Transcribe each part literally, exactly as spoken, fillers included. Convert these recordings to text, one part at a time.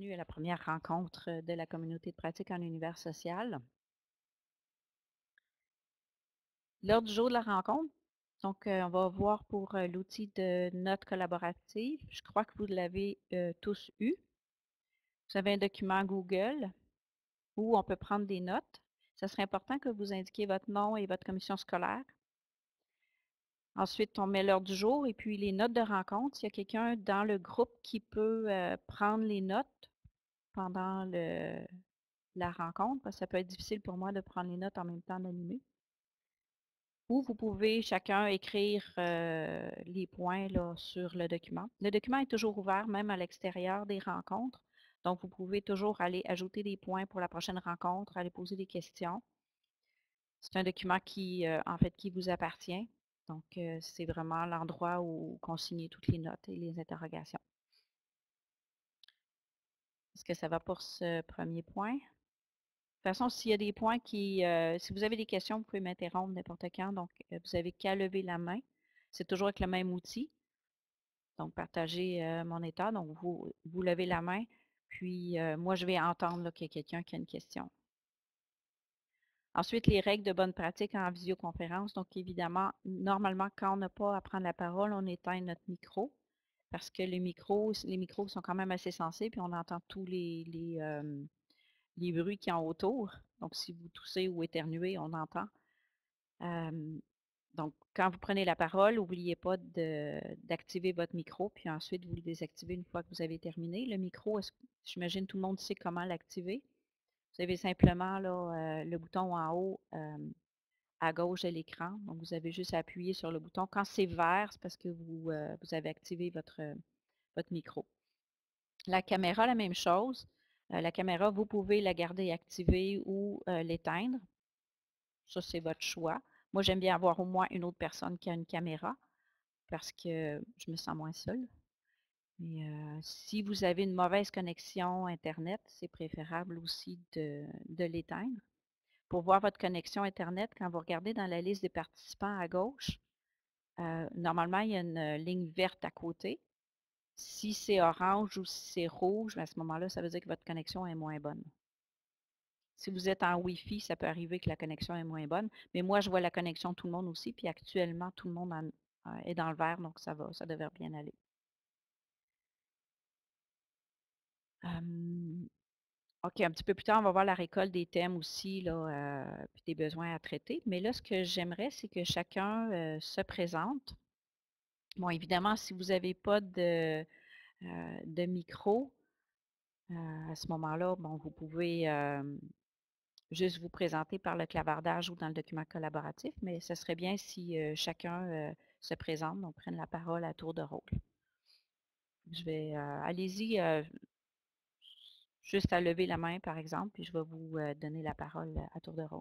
bienvenue à la première rencontre de la communauté de pratique en univers social. L'ordre du jour de la rencontre, donc euh, on va voir pour euh, l'outil de notes collaboratives. Je crois que vous l'avez euh, tous eu. Vous avez un document Google où on peut prendre des notes. Ça serait important que vous indiquiez votre nom et votre commission scolaire. Ensuite, on met l'heure du jour et puis les notes de rencontre. S'il y a quelqu'un dans le groupe qui peut euh, prendre les notes pendant le, la rencontre, parce que ça peut être difficile pour moi de prendre les notes en même temps d'animer. Ou vous pouvez chacun écrire euh, les points là, sur le document. Le document est toujours ouvert, même à l'extérieur des rencontres. Donc, vous pouvez toujours aller ajouter des points pour la prochaine rencontre, aller poser des questions. C'est un document qui, euh, en fait, qui vous appartient. Donc, euh, c'est vraiment l'endroit où consigner toutes les notes et les interrogations. Est-ce que ça va pour ce premier point? De toute façon, s'il y a des points qui, euh, si vous avez des questions, vous pouvez m'interrompre n'importe quand. Donc, euh, vous n'avez qu'à lever la main. C'est toujours avec le même outil. Donc, partager euh, mon état. Donc, vous, vous levez la main. Puis, euh, moi, je vais entendre qu'il y a quelqu'un qui a une question. Ensuite, les règles de bonne pratique en visioconférence. Donc, évidemment, normalement, quand on n'a pas à prendre la parole, on éteint notre micro parce que les micros, les micros sont quand même assez sensibles puis on entend tous les, les, euh, les bruits qui ont autour. Donc, si vous toussez ou éternuez, on entend. Euh, donc, quand vous prenez la parole, n'oubliez pas d'activer votre micro, puis ensuite, vous le désactivez une fois que vous avez terminé. Le micro, j'imagine tout le monde sait comment l'activer. Vous avez simplement là, euh, le bouton en haut euh, à gauche de l'écran. Donc, vous avez juste à appuyer sur le bouton. Quand c'est vert, c'est parce que vous, euh, vous avez activé votre, votre micro. La caméra, la même chose. Euh, la caméra, vous pouvez la garder activée ou euh, l'éteindre. Ça, c'est votre choix. Moi, j'aime bien avoir au moins une autre personne qui a une caméra parce que je me sens moins seule. Mais euh, si vous avez une mauvaise connexion Internet, c'est préférable aussi de, de l'éteindre. Pour voir votre connexion Internet, quand vous regardez dans la liste des participants à gauche, euh, normalement, il y a une ligne verte à côté. Si c'est orange ou si c'est rouge, à ce moment-là, ça veut dire que votre connexion est moins bonne. Si vous êtes en Wi-Fi, ça peut arriver que la connexion est moins bonne. Mais moi, je vois la connexion de tout le monde aussi. Puis actuellement, tout le monde en, euh, est dans le vert, donc ça va, ça devrait bien aller. Um, OK, un petit peu plus tard, on va voir la récolte des thèmes aussi, là, euh, puis des besoins à traiter. Mais là, ce que j'aimerais, c'est que chacun euh, se présente. Bon, évidemment, si vous n'avez pas de, euh, de micro, euh, à ce moment-là, bon, vous pouvez euh, juste vous présenter par le clavardage ou dans le document collaboratif, mais ce serait bien si euh, chacun euh, se présente, donc prenne la parole à tour de rôle. Je vais, euh, allez-y, euh, juste à lever la main, par exemple, puis je vais vous euh, donner la parole à tour de rôle.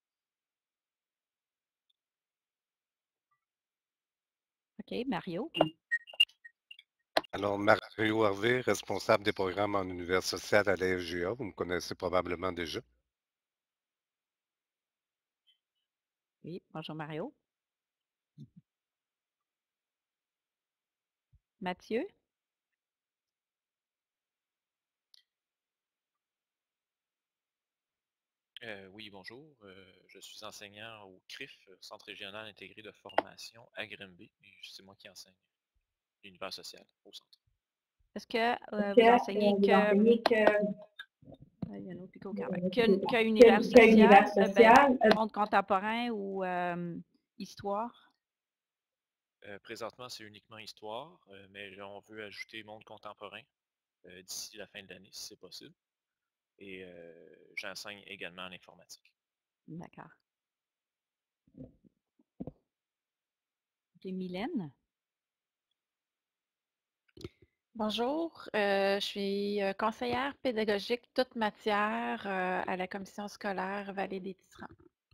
OK, Mario. Alors, Mario Hervé, responsable des programmes en univers social à l'A F G A, vous me connaissez probablement déjà. Oui, bonjour Mario. Mathieu. Euh, oui, bonjour. Euh, je suis enseignant au C R I F, Centre régional intégré de formation à Grimby. C'est moi qui enseigne l'univers social au centre. Est-ce que euh, que vous enseignez euh, vous que... enseignez que, Il y a un autre pico euh, que, que que, univers que univers social, euh, ben, social, euh, monde contemporain ou euh, histoire? Euh, présentement, c'est uniquement histoire, euh, mais on veut ajouter monde contemporain euh, d'ici la fin de l'année, si c'est possible. Et euh, j'enseigne également l'informatique. D'accord. Et Mylène? Bonjour, euh, je suis euh, conseillère pédagogique toute matière euh, à la commission scolaire Vallée des Tisserands.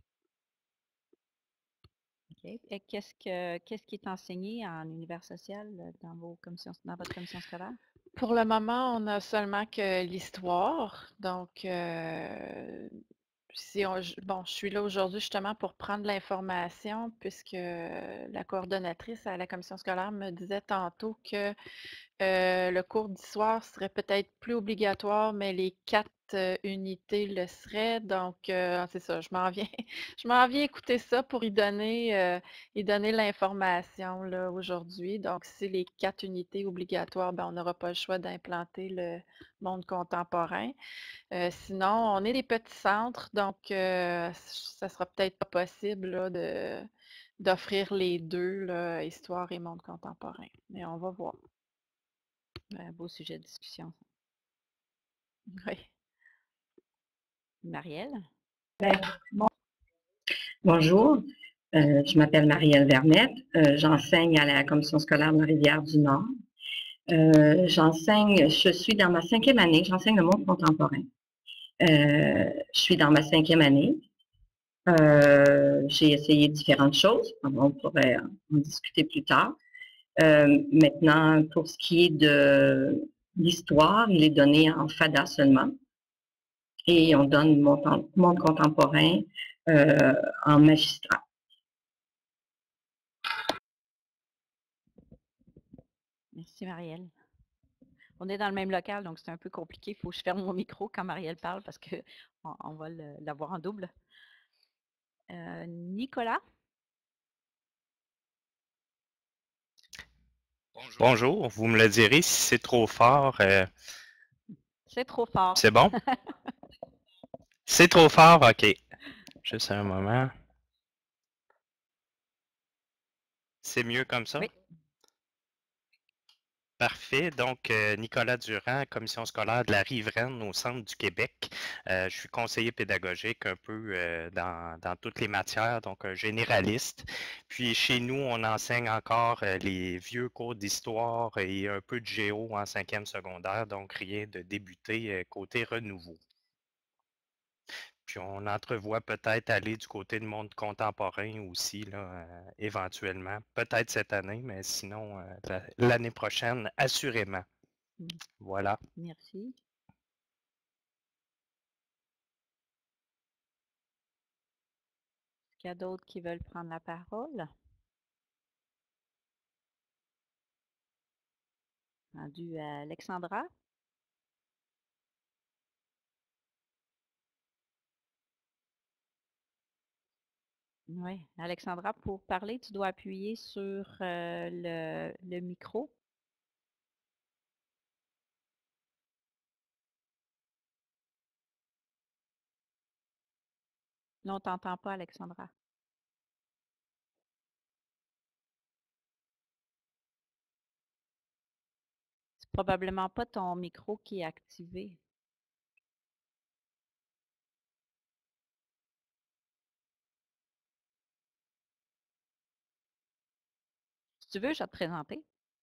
OK. Et qu'est-ce que qu'est-ce qui est enseigné en univers social euh, dans vos commissions, dans votre commission scolaire? Pour le moment, on a seulement que l'histoire. Donc, euh, si on, je- bon, je suis là aujourd'hui justement pour prendre l'information puisque la coordonnatrice à la commission scolaire me disait tantôt que Euh, le cours d'histoire serait peut-être plus obligatoire, mais les quatre euh, unités le seraient. Donc, euh, c'est ça, je m'en viens. Je m'en viens écouter ça pour y donner, euh, y donner l'information là, aujourd'hui. Donc, si les quatre unités obligatoires, ben, on n'aura pas le choix d'implanter le monde contemporain. Euh, sinon, on est des petits centres, donc euh, ça sera peut-être pas possible là, de, d'offrir les deux, là, histoire et monde contemporain. Mais on va voir. Un beau sujet de discussion. Oui. Marielle? Ben, bon- Bonjour, euh, je m'appelle Marielle Vermette. Euh, j'enseigne à la Commission scolaire de la Rivière-du-Nord. Euh, j'enseigne, je suis dans ma cinquième année, j'enseigne le monde contemporain. Euh, je suis dans ma cinquième année. Euh, j'ai essayé différentes choses. On pourrait en discuter plus tard. Euh, maintenant, pour ce qui est de l'histoire, il est donné en FADA seulement. Et on donne mon monde contemporain euh, en magistrat. Merci, Marielle. On est dans le même local, donc c'est un peu compliqué. Il faut que je ferme mon micro quand Marielle parle parce qu'on on va l'avoir en double. Euh, Nicolas? Bonjour. Bonjour, vous me le direz si c'est trop fort. Euh... C'est trop fort. C'est bon? C'est trop fort, ok. Juste un moment. C'est mieux comme ça? Oui. Parfait. Donc, euh, Nicolas Durand, commission scolaire de la Riveraine au centre du Québec. Euh, je suis conseiller pédagogique un peu euh, dans, dans toutes les matières, donc un généraliste. Puis chez nous, on enseigne encore euh, les vieux cours d'histoire et un peu de géo en cinquième secondaire, donc rien de débuté euh, côté renouveau. Puis on entrevoit peut-être aller du côté du monde contemporain aussi, là, euh, éventuellement. Peut-être cette année, mais sinon euh, l'année prochaine, assurément. Mmh. Voilà. Merci. Est-ce qu'il y a d'autres qui veulent prendre la parole? Rendu à Alexandra? Oui, Alexandra, pour parler, tu dois appuyer sur euh, le, le micro. Non, on ne t'entend pas, Alexandra. C'est probablement pas ton micro qui est activé. Si tu veux, je vais te présenter.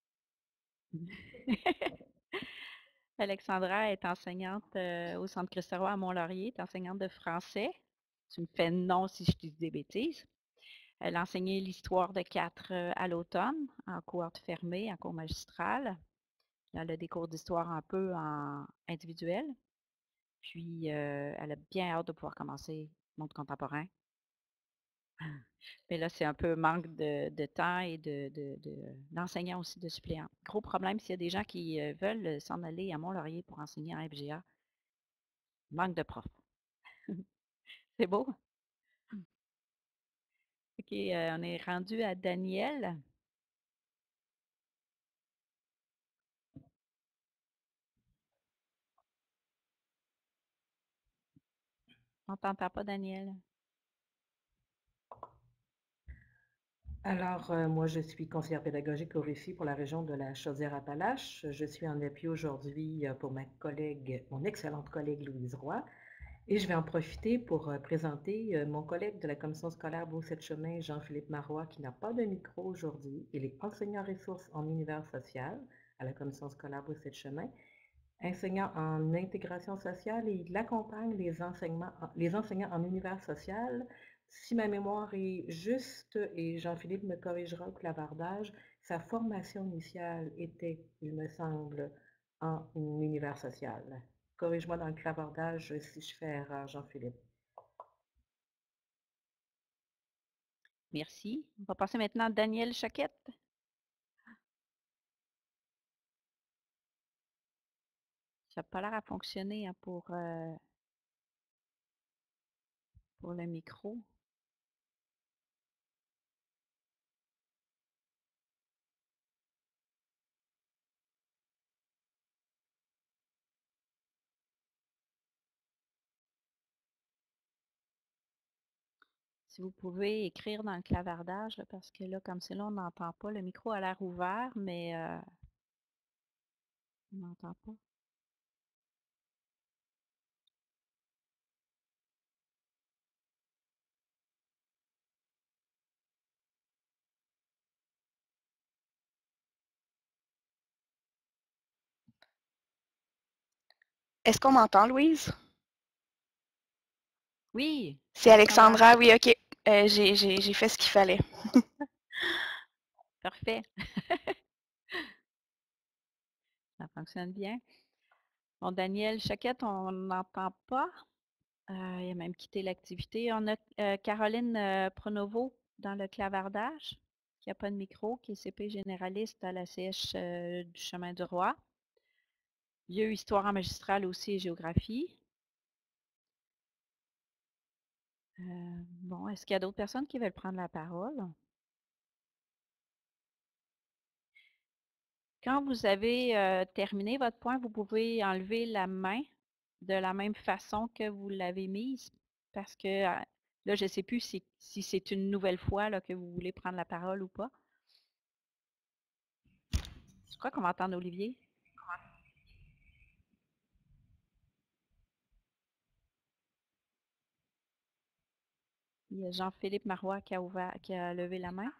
Alexandra est enseignante euh, au Centre Christ-Roi à Mont-Laurier, est enseignante de français. Tu me fais non si je te dis des bêtises. Elle a enseigné l'histoire de quatre euh, à l'automne, en cohorte fermée, en cours magistral. Elle a des cours d'histoire un peu en individuel. Puis, euh, elle a bien hâte de pouvoir commencer le monde contemporain. Mais là, c'est un peu manque de, de temps et de, de, de, d'enseignants aussi, de suppléants. Gros problème, s'il y a des gens qui euh, veulent s'en aller à Mont-Laurier pour enseigner en F G A, manque de profs. C'est beau? OK, euh, on est rendu à Daniel. On t'entend pas, Daniel. Alors, euh, moi, je suis conseillère pédagogique au Réfi pour la région de la Chaudière-Appalaches. Je suis en appui aujourd'hui euh, pour ma collègue, mon excellente collègue Louise Roy. Et je vais en profiter pour euh, présenter euh, mon collègue de la commission scolaire Beau-Sept-Chemin, Jean-Philippe Marois, qui n'a pas de micro aujourd'hui. Il est enseignant ressources en univers social à la commission scolaire Beau-Sept-Chemin, enseignant en intégration sociale et il accompagne les, enseignements, les enseignants en univers social. Si ma mémoire est juste, et Jean-Philippe me corrigera au clavardage, sa formation initiale était, il me semble, en univers social. Corrige-moi dans le clavardage si je fais erreur, Jean-Philippe. Merci. On va passer maintenant à Daniel Chaquette. ça n'a pas l'air à fonctionner hein, pour, euh, pour le micro. Si vous pouvez écrire dans le clavardage, là, parce que là, comme c'est là, on n'entend pas. Le micro a l'air ouvert, mais euh, on n'entend pas. Est-ce qu'on m'entend, Louise? Oui. C'est Alexandra, oui, ok. Euh, j'ai, j'ai, j'ai fait ce qu'il fallait. Parfait. Ça fonctionne bien. Bon, Daniel Choquette, on n'entend pas. Euh, il a même quitté l'activité. On a euh, Caroline euh, Pronovo dans le clavardage, qui n'a pas de micro, qui est C P généraliste à la C H euh, du Chemin du Roi. Il y a eu Histoire en magistrale aussi et géographie. Euh, bon, est-ce qu'il y a d'autres personnes qui veulent prendre la parole? Quand vous avez euh, terminé votre point, vous pouvez enlever la main de la même façon que vous l'avez mise, parce que euh, là, je ne sais plus si, si c'est une nouvelle fois là, que vous voulez prendre la parole ou pas. Je crois qu'on va entendre Olivier. Il y a Jean-Philippe Marois qui a, ouvert, qui a levé la main.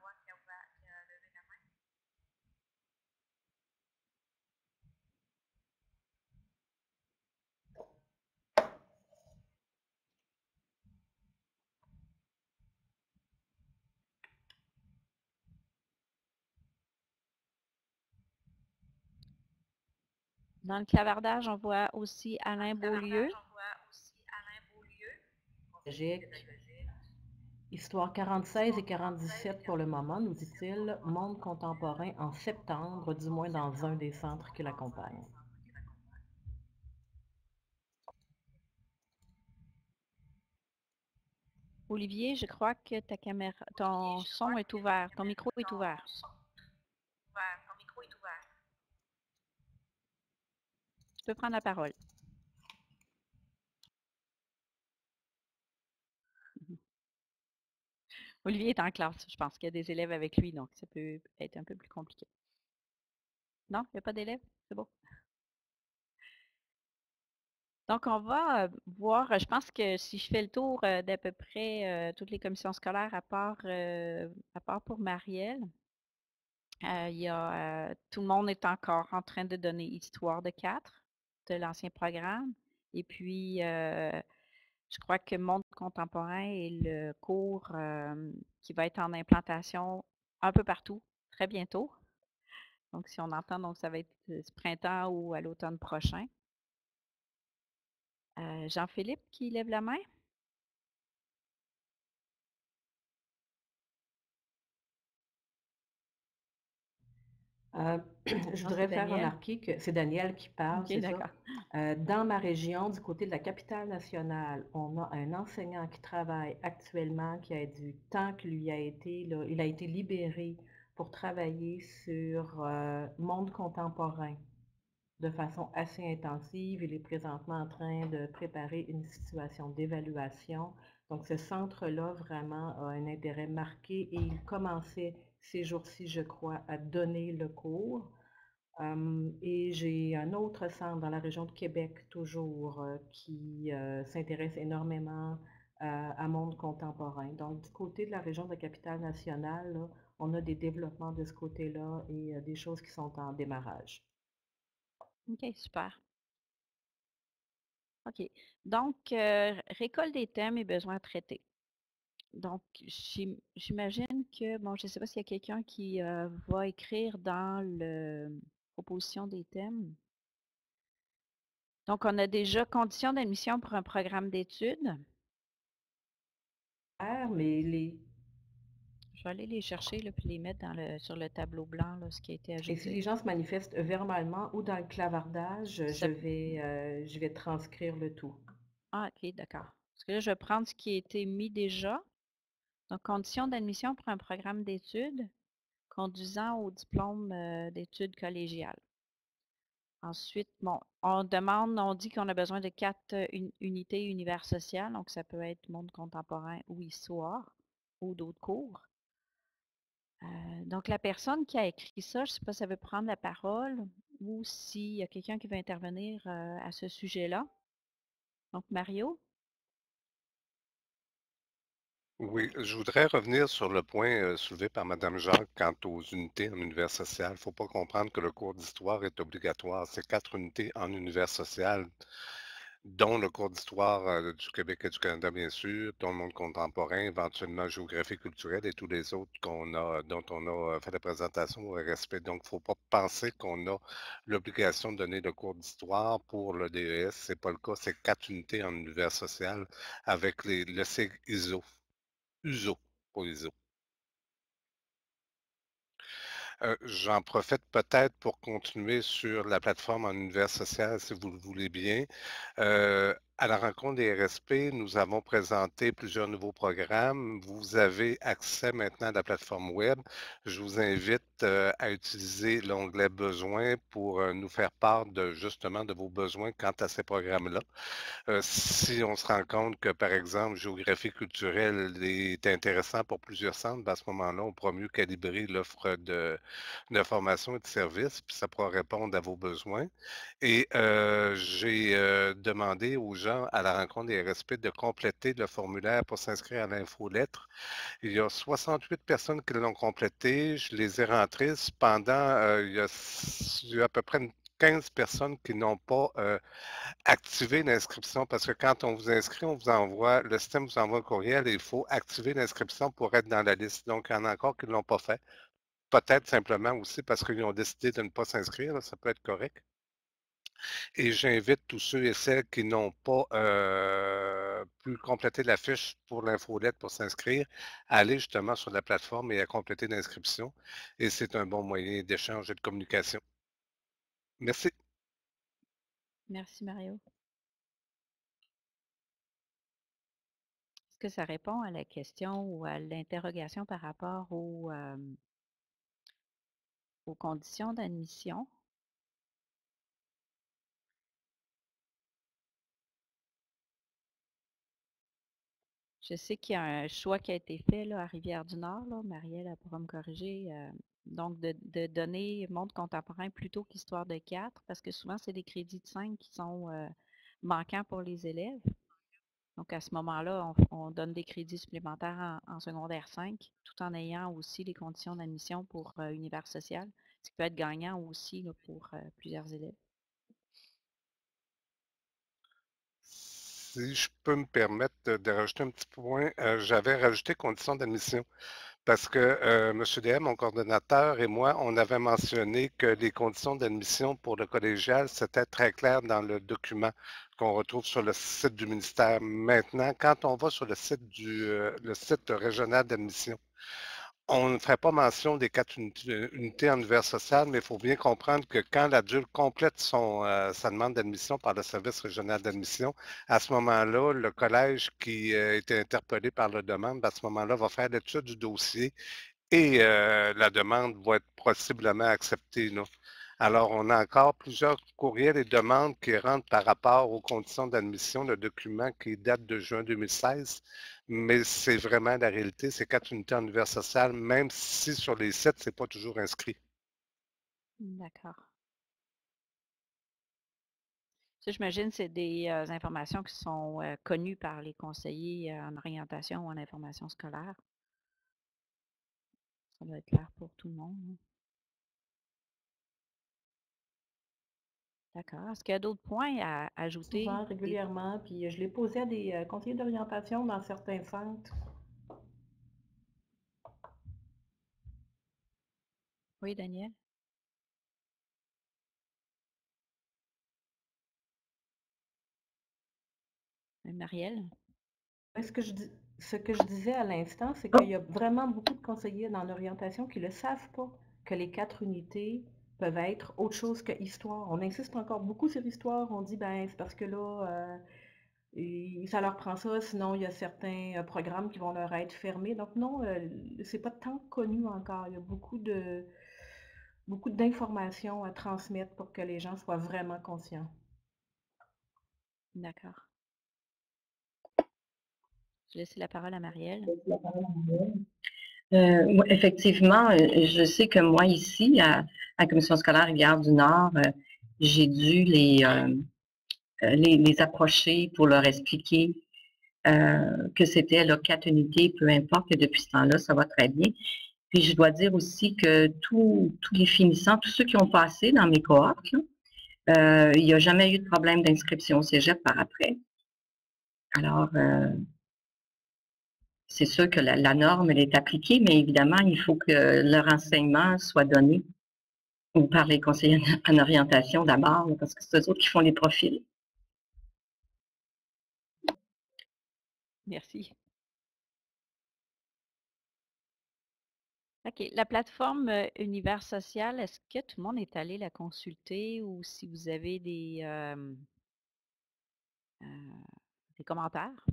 Dans le clavardage, on voit aussi Alain Beaulieu. Histoire quarante-seize et quarante-dix-sept pour le moment, nous dit-il, monde contemporain en septembre, du moins dans un des centres qui l'accompagnent. Olivier, je crois que ta caméra, ton son est ouvert, ton micro est ouvert. Tu peux prendre la parole. Olivier est en classe. Je pense qu'il y a des élèves avec lui, donc ça peut être un peu plus compliqué. Non, il n'y a pas d'élèves? C'est bon. Donc, on va euh, voir, je pense que si je fais le tour euh, d'à peu près euh, toutes les commissions scolaires, à part, euh, à part pour Marielle, euh, il y a, euh, tout le monde est encore en train de donner Histoire de quatre de l'ancien programme. Et puis, euh, je crois que Monde contemporain est le cours euh, qui va être en implantation un peu partout, très bientôt. Donc, si on entend, donc ça va être ce printemps ou à l'automne prochain. Euh, Jean-Philippe qui lève la main. Euh, je voudrais faire remarquer que c'est Daniel qui parle, okay, c'est ça. Euh, dans ma région, du côté de la capitale nationale, on a un enseignant qui travaille actuellement, qui a du temps qui lui a été, là, il a été libéré pour travailler sur euh, monde contemporain de façon assez intensive. Il est présentement en train de préparer une situation d'évaluation. Donc, ce centre-là, vraiment, a un intérêt marqué et il commençait ces jours-ci, je crois, à donner le cours. Um, et j'ai un autre centre dans la région de Québec, toujours, euh, qui euh, s'intéresse énormément euh, à monde contemporain. Donc, du côté de la région de la Capitale-Nationale, là, on a des développements de ce côté-là et euh, des choses qui sont en démarrage. OK, super. OK. Donc, euh, récolte des thèmes et besoins traités. Donc, j'imagine que, bon, je ne sais pas s'il y a quelqu'un qui euh, va écrire dans la proposition des thèmes. Donc, on a déjà conditions d'admission pour un programme d'études. Mais les... Je vais aller les chercher, là, puis les mettre dans le, sur le tableau blanc, là, ce qui a été Et si les ajouté. gens se manifestent verbalement ou dans le clavardage, je Ça- vais, euh, je vais transcrire le tout. Ah, ok, d'accord. Parce que là, je vais prendre ce qui a été mis déjà. Donc, conditions d'admission pour un programme d'études conduisant au diplôme euh, d'études collégiales. Ensuite, bon, on demande, on dit qu'on a besoin de quatre euh, uni- unités univers social, donc ça peut être monde contemporain ou histoire ou d'autres cours. Euh, donc, la personne qui a écrit ça, je ne sais pas si elle veut prendre la parole ou s'il y a quelqu'un qui veut intervenir euh, à ce sujet-là. Donc, Mario? Oui, je voudrais revenir sur le point euh, soulevé par Mme Jacques quant aux unités en univers social. Il ne faut pas comprendre que le cours d'histoire est obligatoire. C'est quatre unités en univers social, dont le cours d'histoire euh, du Québec et du Canada, bien sûr, dont le monde contemporain, éventuellement géographie culturelle et tous les autres qu'on a, dont on a euh, fait la présentation au respect. Donc, il ne faut pas penser qu'on a l'obligation de donner le cours d'histoire pour le D E S. Ce n'est pas le cas. C'est quatre unités en univers social avec les, le sigle I S O. U S O, pas I S O. Euh, j'en profite peut-être pour continuer sur la plateforme en univers social, si vous le voulez bien. Euh, à la rencontre des R S P, nous avons présenté plusieurs nouveaux programmes. Vous avez accès maintenant à la plateforme web. Je vous invite euh, à utiliser l'onglet Besoins pour euh, nous faire part de justement de vos besoins quant à ces programmes-là. Euh, si on se rend compte que, par exemple, géographie culturelle est intéressant pour plusieurs centres, ben, à ce moment-là, on pourra mieux calibrer l'offre de, de formation et de services, puis ça pourra répondre à vos besoins. Et euh, j'ai euh, demandé aux gens à la rencontre des R S P de compléter le formulaire pour s'inscrire à l'infolettre. Il y a soixante-huit personnes qui l'ont complété. Je les ai rentrées. Cependant, euh, il y a, il y a à peu près une quinze personnes qui n'ont pas euh, activer l'inscription parce que quand on vous inscrit, on vous envoie, le système vous envoie un courriel et il faut activer l'inscription pour être dans la liste. Donc, il y en a encore qui ne l'ont pas fait. Peut-être simplement aussi parce qu'ils ont décidé de ne pas s'inscrire, là, ça peut être correct. Et j'invite tous ceux et celles qui n'ont pas euh, pu compléter la fiche pour l'infolette pour s'inscrire, à aller justement sur la plateforme et à compléter l'inscription. Et c'est un bon moyen d'échange et de communication. Merci. Merci, Mario. Est-ce que ça répond à la question ou à l'interrogation par rapport aux, euh, aux conditions d'admission? Je sais qu'il y a un choix qui a été fait là, à Rivière-du-Nord, là. Marielle elle pourra me corriger. euh, donc, de, de donner monde contemporain plutôt qu'histoire de quatre, parce que souvent, c'est des crédits de cinq qui sont euh, manquants pour les élèves. Donc, à ce moment-là, on, on donne des crédits supplémentaires en, en secondaire cinq, tout en ayant aussi les conditions d'admission pour euh, univers social, ce qui peut être gagnant aussi là, pour euh, plusieurs élèves. Si je peux me permettre de, de rajouter un petit point, euh, j'avais rajouté conditions d'admission parce que euh, M. D M, mon coordonnateur, et moi, on avait mentionné que les conditions d'admission pour le collégial, c'était très clair dans le document qu'on retrouve sur le site du ministère. Maintenant, quand on va sur le site du euh, le site régional d'admission, on ne ferait pas mention des quatre unités, unités en univers social, mais il faut bien comprendre que quand l'adulte complète son, euh, sa demande d'admission par le service régional d'admission, à ce moment-là, le collège qui a été interpellé par la demande, à ce moment-là, va faire l'étude du dossier et euh, la demande va être possiblement acceptée, là. Alors, on a encore plusieurs courriels et demandes qui rentrent par rapport aux conditions d'admission, le document qui date de juin deux mille seize, mais c'est vraiment la réalité, c'est quatre unités en univers social, même si sur les sites, c'est pas toujours inscrit. D'accord. Ça, j'imagine, c'est des euh, informations qui sont euh, connues par les conseillers euh, en orientation ou en information scolaire. Ça doit être clair pour tout le monde, hein. D'accord. Est-ce qu'il y a d'autres points à ajouter? Souvent, Des- régulièrement, puis je l'ai posé à des euh, conseillers d'orientation dans certains centres. Oui, Daniel? Euh, Marielle? Ce que je dis, ce que je disais à l'instant, c'est qu'il y a vraiment beaucoup de conseillers en orientation qui ne le savent pas, que les quatre unités peuvent être autre chose que histoire. On insiste encore beaucoup sur histoire, on dit, ben, c'est parce que là, euh, et ça leur prend ça, sinon il y a certains euh, programmes qui vont leur être fermés. Donc non, euh, c'est pas tant connu encore. Il y a beaucoup de beaucoup d'informations à transmettre pour que les gens soient vraiment conscients. D'accord. Je laisse la parole à Marielle. Euh, moi, effectivement, euh, je sais que moi ici, à, à la Commission scolaire Rivière-du-Nord, euh, j'ai dû les, euh, les, les approcher pour leur expliquer euh, que c'était là, quatre unités, peu importe, que depuis ce temps-là, ça va très bien. Puis je dois dire aussi que tous tous les finissants, tous ceux qui ont passé dans mes cohortes, là, euh, il n'y a jamais eu de problème d'inscription au cégep par après. Alors, euh, c'est sûr que la, la norme, elle est appliquée, mais évidemment, il faut que leur enseignement soit donné ou par les conseillers en orientation d'abord, parce que c'est eux autres qui font les profils. Merci. OK. La plateforme euh, Univers social, est-ce que tout le monde est allé la consulter ou si vous avez des, euh, euh, des commentaires?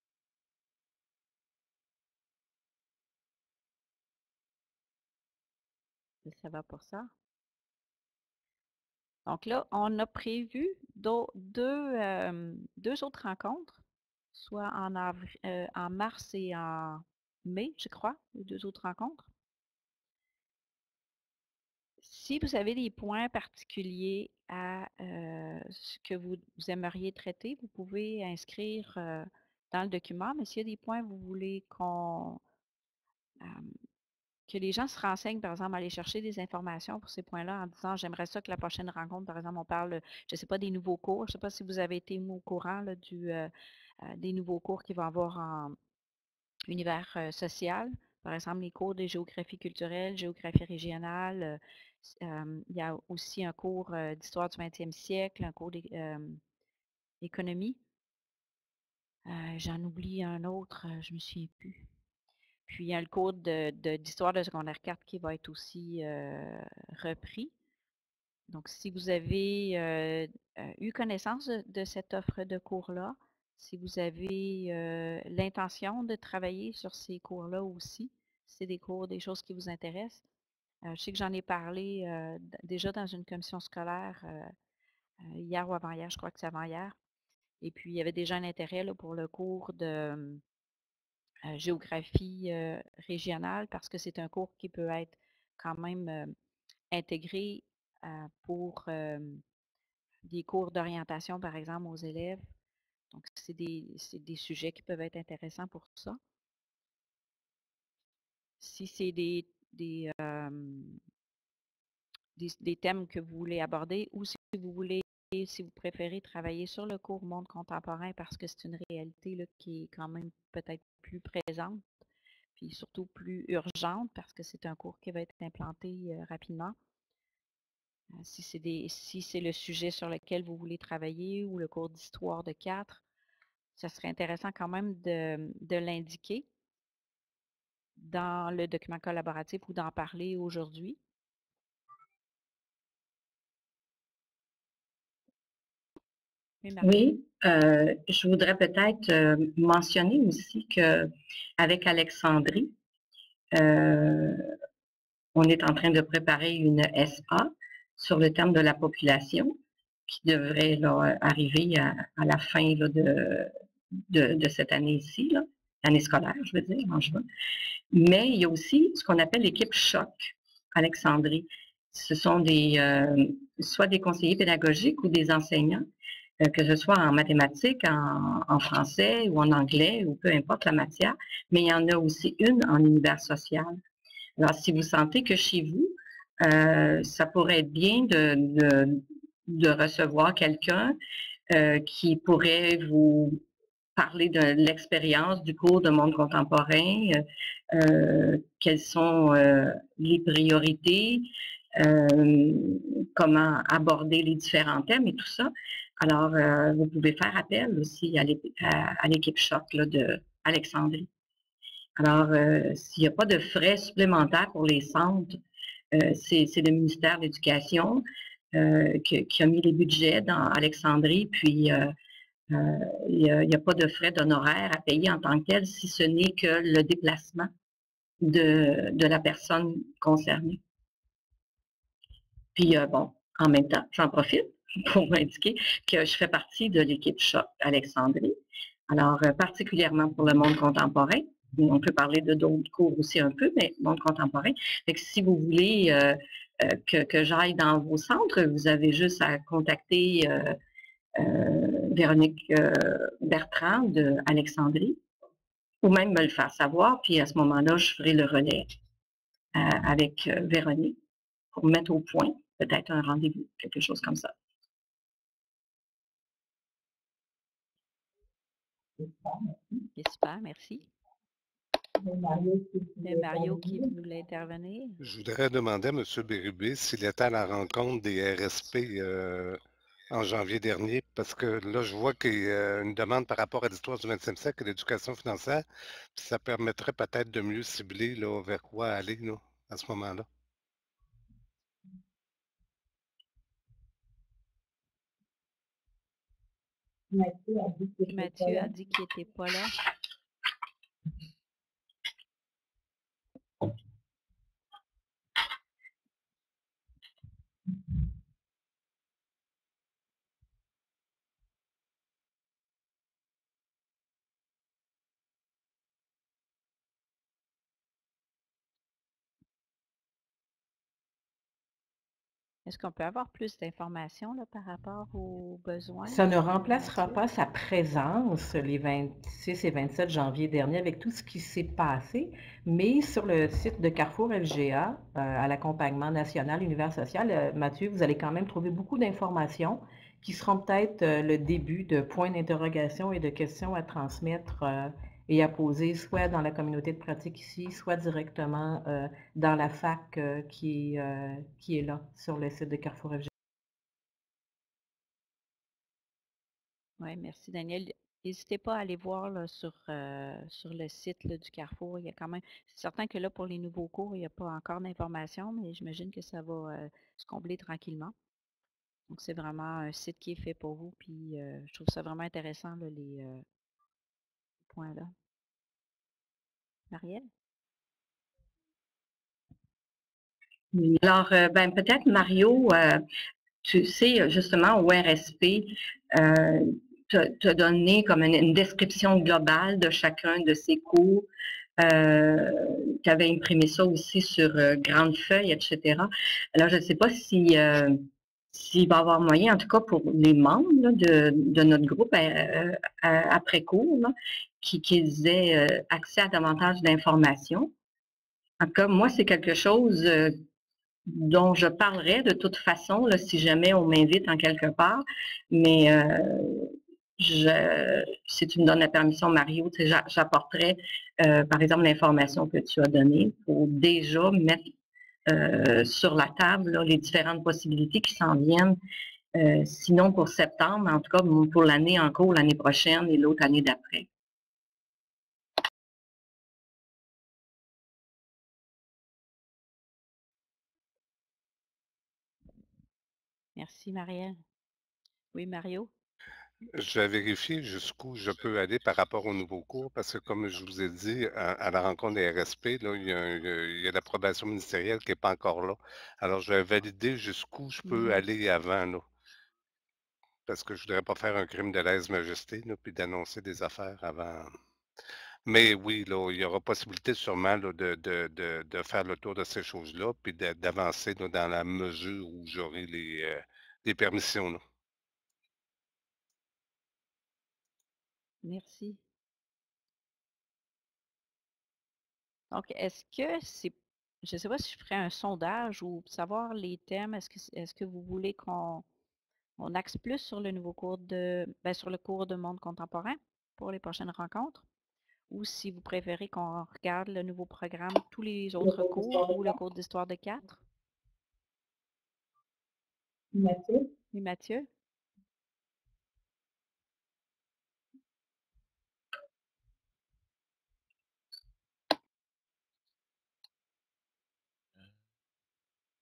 Ça va pour ça. Donc là, on a prévu d'au- deux, euh, deux autres rencontres, soit en, avri- euh, en mars et en mai, je crois, les deux autres rencontres. Si vous avez des points particuliers à euh, ce que vous, vous aimeriez traiter, vous pouvez inscrire euh, dans le document, mais s'il y a des points que vous voulez qu'on euh, que les gens se renseignent, par exemple, aller chercher des informations pour ces points-là en disant j'aimerais ça que la prochaine rencontre, par exemple, on parle, je ne sais pas, des nouveaux cours. Je ne sais pas si vous avez été au courant là, du, euh, euh, des nouveaux cours qu'il va y avoir en univers euh, social. Par exemple, les cours de géographie culturelle, géographie régionale. Euh, euh, il y a aussi un cours euh, d'histoire du vingtième siècle, un cours d'économie. Euh, J'en oublie un autre, euh, je ne me souviens plus. Puis il y a le cours de, de, d'histoire de secondaire quatre qui va être aussi euh, repris. Donc, si vous avez euh, euh, eu connaissance de, de cette offre de cours-là, si vous avez euh, l'intention de travailler sur ces cours-là aussi, si c'est des cours, des choses qui vous intéressent. Euh, je sais que j'en ai parlé euh, déjà dans une commission scolaire euh, euh, hier ou avant-hier, je crois que c'est avant-hier. Et puis, il y avait déjà un intérêt là, pour le cours de euh, géographie euh, régionale parce que c'est un cours qui peut être quand même euh, intégré euh, pour euh, des cours d'orientation, par exemple, aux élèves. Donc, c'est des, c'est des sujets qui peuvent être intéressants pour ça. Si c'est des, des, euh, des, des thèmes que vous voulez aborder ou si vous voulez, si vous préférez travailler sur le cours monde contemporain parce que c'est une réalité là, qui est quand même peut-être plus présente, puis surtout plus urgente parce que c'est un cours qui va être implanté euh, rapidement. Euh, si c'est des, si c'est le sujet sur lequel vous voulez travailler ou le cours d'histoire de quatre, ça serait intéressant quand même de, de l'indiquer dans le document collaboratif ou d'en parler aujourd'hui. Oui, euh, je voudrais peut-être euh, mentionner aussi qu'avec Alexandrie, euh, on est en train de préparer une S A sur le thème de la population qui devrait là, arriver à, à la fin là, de, de, de cette année-ci, l'année scolaire, je veux dire, en juin. Mais il y a aussi ce qu'on appelle l'équipe choc, Alexandrie. Ce sont des, euh, soit des conseillers pédagogiques ou des enseignants, euh, que ce soit en mathématiques, en, en français ou en anglais, ou peu importe la matière, mais il y en a aussi une en univers social. Alors, si vous sentez que chez vous, euh, ça pourrait être bien de, de, de recevoir quelqu'un euh, qui pourrait vous parler de l'expérience du cours de monde contemporain, euh, euh, quelles sont euh, les priorités, euh, comment aborder les différents thèmes et tout ça. Alors, euh, vous pouvez faire appel aussi à l'équipe Choc là, de Alexandrie. Alors, euh, s'il n'y a pas de frais supplémentaires pour les centres, euh, c'est c'est le ministère de l'Éducation euh, qui, qui a mis les budgets dans Alexandrie, puis euh, euh, il n'y a, a pas de frais d'honoraires à payer en tant que tel, si ce n'est que le déplacement de, de la personne concernée. Puis, euh, bon, en même temps, j'en profite pour m'indiquer que je fais partie de l'équipe Choc Alexandrie. Alors, euh, particulièrement pour le monde contemporain. On peut parler de d'autres cours aussi un peu, mais monde contemporain. Fait que si vous voulez euh, euh, que, que j'aille dans vos centres, vous avez juste à contacter euh, euh, Véronique euh, Bertrand de Alexandrie, ou même me le faire savoir, puis à ce moment-là, je ferai le relais euh, avec euh, Véronique pour mettre au point peut-être un rendez-vous, quelque chose comme ça. C'est super, merci. C'est Mario qui voulait intervenir. Je voudrais demander à M. Bérubé s'il était à la rencontre des R S P euh, en janvier dernier, parce que là, je vois qu'il y a une demande par rapport à l'histoire du vingtième siècle et l'éducation financière. Puis ça permettrait peut-être de mieux cibler là, vers quoi aller là, à ce moment-là. Mathieu a dit qu'il n'était pas là. Est-ce qu'on peut avoir plus d'informations par rapport aux besoins? Ça ne remplacera pas sa présence les vingt-six et vingt-sept janvier dernier avec tout ce qui s'est passé, mais sur le site de Carrefour L G A, euh, à l'accompagnement national Univers social, euh, Mathieu, vous allez quand même trouver beaucoup d'informations qui seront peut-être euh, le début de points d'interrogation et de questions à transmettre euh, et à poser, soit dans la communauté de pratique ici, soit directement euh, dans la fac euh, qui, est, euh, qui est là sur le site de Carrefour L G A. Oui, merci Daniel. N'hésitez pas à aller voir là, sur, euh, sur le site là, du Carrefour. Il y a quand même. C'est certain que là, pour les nouveaux cours, il n'y a pas encore d'informations, mais j'imagine que ça va euh, se combler tranquillement. Donc, c'est vraiment un site qui est fait pour vous. Puis, euh, je trouve ça vraiment intéressant, là, les euh, points-là. Marielle? Alors, euh, ben, peut-être Mario, euh, tu sais, justement, au R S P, euh, te donné comme une, une description globale de chacun de ces cours. Euh, tu avais imprimé ça aussi sur euh, grande feuille, et cetera. Alors, je ne sais pas si euh, s'il va y avoir moyen, en tout cas pour les membres là, de, de notre groupe euh, après cours, là, qui, qu'ils aient euh, accès à davantage d'informations. En tout cas, moi, c'est quelque chose euh, dont je parlerai de toute façon, là, si jamais on m'invite en quelque part. Mais euh, je, si tu me donnes la permission, Mario, j'apporterai, euh, par exemple, l'information que tu as donnée pour déjà mettre euh, sur la table là, les différentes possibilités qui s'en viennent. Euh, sinon pour septembre, en tout cas pour l'année en cours, l'année prochaine et l'autre année d'après. Merci, Marielle. Oui, Mario? Je vais vérifier jusqu'où je peux aller par rapport aux nouveaux cours, parce que comme je vous ai dit, à, à la rencontre des R S P, là, il y a, il y a l'approbation ministérielle qui n'est pas encore là. Alors, je vais valider jusqu'où je peux Mhm. aller avant, là. Parce que je ne voudrais pas faire un crime de lèse-majesté, là, puis d'annoncer des affaires avant. Mais oui, là, il y aura possibilité sûrement là, de, de, de, de faire le tour de ces choses-là, puis de- d'avancer là, dans la mesure où j'aurai les, euh, les permissions. Là. Merci. Donc, est-ce que c'est, je ne sais pas si je ferais un sondage ou savoir les thèmes, est-ce que, est-ce que vous voulez qu'on on axe plus sur le nouveau cours de, ben, sur le cours de monde contemporain pour les prochaines rencontres? Ou si vous préférez qu'on regarde le nouveau programme, tous les autres cours ou le cours d'histoire de quatre? Mathieu? Oui, Mathieu?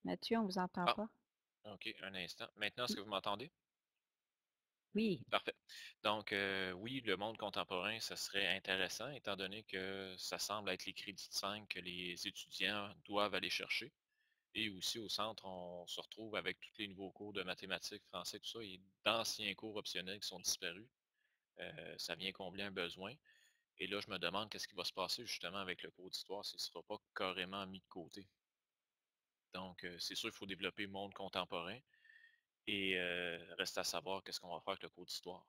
Mathieu, on ne vous entend Ah, pas. OK, un instant. Maintenant, est-ce que vous m'entendez? Oui. Parfait. Donc, euh, oui, le monde contemporain, ça serait intéressant, étant donné que ça semble être les crédits de cinq que les étudiants doivent aller chercher. Et aussi au centre, on se retrouve avec tous les nouveaux cours de mathématiques, français, tout ça, et d'anciens cours optionnels qui sont disparus. Euh, ça vient combler un besoin. Et là, je me demande qu'est-ce qui va se passer justement avec le cours d'histoire s'il ne sera pas carrément mis de côté. Donc, euh, c'est sûr qu'il faut développer le monde contemporain et euh, reste à savoir qu'est-ce qu'on va faire avec le cours d'histoire.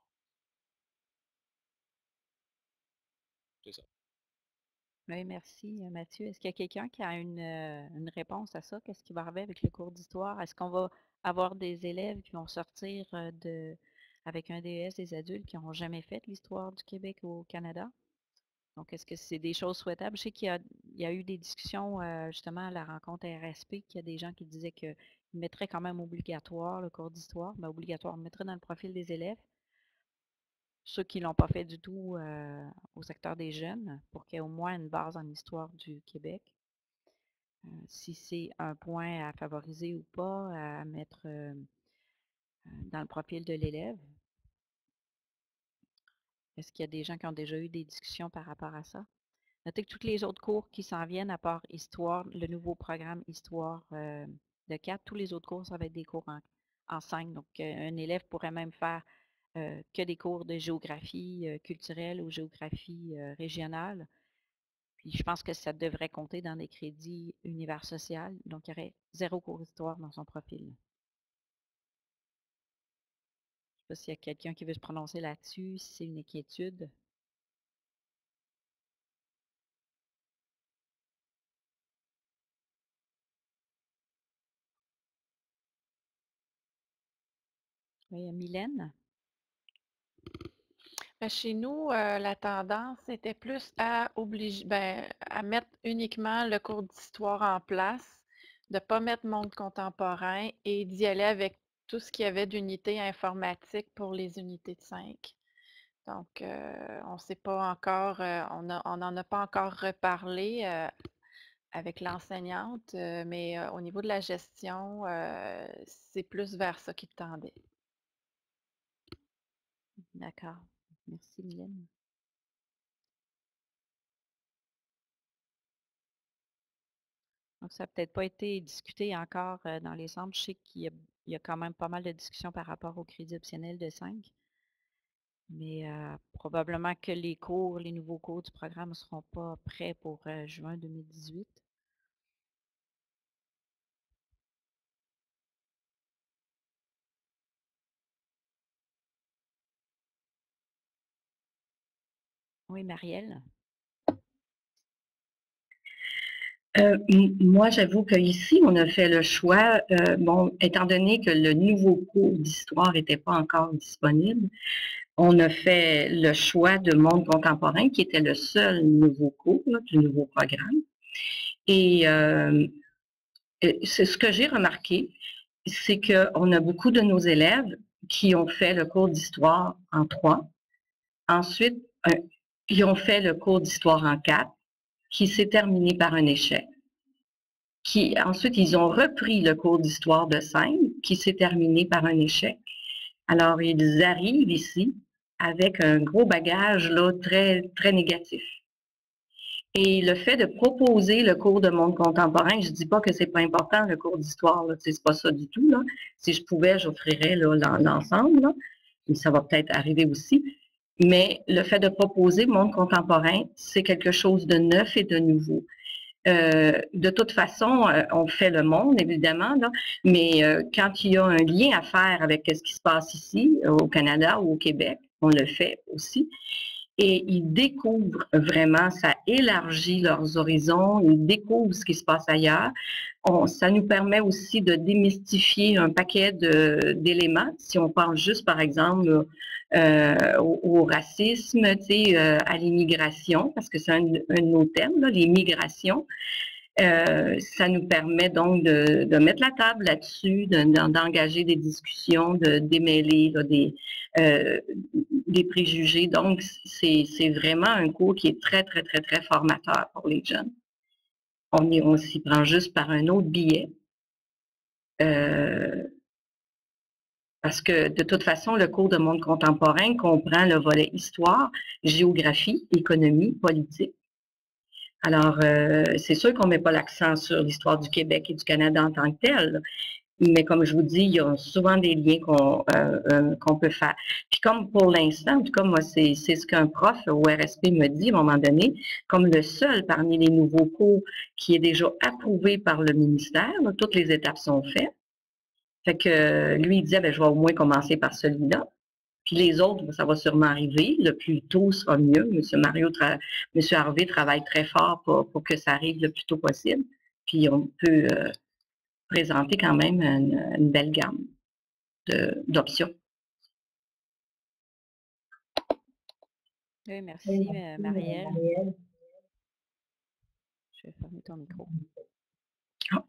C'est ça. Oui, merci, euh, Mathieu. Est-ce qu'il y a quelqu'un qui a une, euh, une réponse à ça? Qu'est-ce qui va arriver avec le cours d'histoire? Est-ce qu'on va avoir des élèves qui vont sortir euh, de, avec un D E S, des adultes qui n'ont jamais fait l'histoire du Québec au Canada? Donc, est-ce que c'est des choses souhaitables? Je sais qu'il y a, il y a eu des discussions euh, justement à la rencontre R S P, qu'il y a des gens qui disaient qu'ils mettraient quand même obligatoire le cours d'histoire, mais obligatoire, on le mettrait dans le profil des élèves. Ceux qui ne l'ont pas fait du tout euh, au secteur des jeunes, pour qu'il y ait au moins une base en histoire du Québec. Euh, si c'est un point à favoriser ou pas, à mettre euh, dans le profil de l'élève. Est-ce qu'il y a des gens qui ont déjà eu des discussions par rapport à ça? Notez que tous les autres cours qui s'en viennent, à part Histoire, le nouveau programme Histoire euh, de quatre, tous les autres cours, ça va être des cours en, en cinq. Donc, euh, un élève pourrait même faire euh, que des cours de géographie euh, culturelle ou géographie euh, régionale. Puis, je pense que ça devrait compter dans les crédits univers social. Donc, il y aurait zéro cours d'histoire dans son profil. Je ne sais pas s'il y a quelqu'un qui veut se prononcer là-dessus, si c'est une inquiétude. Oui, Mylène? Ben, chez nous, euh, la tendance était plus à obliger, ben, à mettre uniquement le cours d'histoire en place, de ne pas mettre monde contemporain et d'y aller avec tout ce qu'il y avait d'unités informatiques pour les unités de cinq. Donc, euh, on ne sait pas encore, euh, on n'en a pas encore reparlé euh, avec l'enseignante, euh, mais euh, au niveau de la gestion, euh, c'est plus vers ça qu'il tendait. D'accord. Merci, Mylène. Donc, ça n'a peut-être pas été discuté encore euh, dans les centres. Je sais qu'il y a, il y a quand même pas mal de discussions par rapport au crédit optionnel de cinq. Mais euh, probablement que les cours, les nouveaux cours du programme ne seront pas prêts pour euh, juin deux mille dix-huit. Oui, Marielle? Euh, m- moi, j'avoue qu'ici, on a fait le choix, euh, bon, étant donné que le nouveau cours d'histoire n'était pas encore disponible, on a fait le choix de monde contemporain, qui était le seul nouveau cours là, du nouveau programme. Et euh, euh, c'est ce que j'ai remarqué, c'est qu'on a beaucoup de nos élèves qui ont fait le cours d'histoire en trois. Ensuite, euh, ils ont fait le cours d'histoire en quatre, qui s'est terminé par un échec. Qui, ensuite, ils ont repris le cours d'histoire de cinq, qui s'est terminé par un échec. Alors, ils arrivent ici avec un gros bagage là, très, très négatif. Et le fait de proposer le cours de monde contemporain, je ne dis pas que c'est pas important, le cours d'histoire, c'est pas ça du tout. Là. Si je pouvais, j'offrirais l'ensemble, mais ça va peut-être arriver aussi. Mais le fait de proposer monde contemporain, c'est quelque chose de neuf et de nouveau. Euh, de toute façon, euh, on fait le monde, évidemment, là, mais euh, quand il y a un lien à faire avec ce qui se passe ici, au Canada ou au Québec, on le fait aussi. Et ils découvrent vraiment, ça élargit leurs horizons, ils découvrent ce qui se passe ailleurs. On, ça nous permet aussi de démystifier un paquet d'éléments. Si on pense juste, par exemple, euh, au, au racisme, euh, à l'immigration, parce que c'est un, un de nos thèmes, là, les migrations. Euh, ça nous permet donc de, de mettre la table là-dessus, d'engager des discussions, de démêler là, des, euh, des préjugés. Donc, c'est vraiment un cours qui est très, très, très, très formateur pour les jeunes. On, on s'y prend juste par un autre billet. Euh, parce que de toute façon, le cours de monde contemporain comprend le volet histoire, géographie, économie, politique. Alors, euh, c'est sûr qu'on ne met pas l'accent sur l'histoire du Québec et du Canada en tant que tel, mais comme je vous dis, il y a souvent des liens qu'on euh, euh, qu'on peut faire. Puis comme pour l'instant, en tout cas, moi, c'est ce qu'un prof au R S P me dit à un moment donné, comme le seul parmi les nouveaux cours qui est déjà approuvé par le ministère, là, toutes les étapes sont faites. Fait que lui, il disait, ben, je vais au moins commencer par celui-là. Puis les autres, ça va sûrement arriver. Le plus tôt sera mieux. Monsieur Mario, Monsieur Harvey travaille très fort pour, pour que ça arrive le plus tôt possible. Puis on peut euh, présenter quand même une, une belle gamme d'options. Oui, merci, oui, merci Marielle. Marielle. Je vais fermer ton micro. Oh.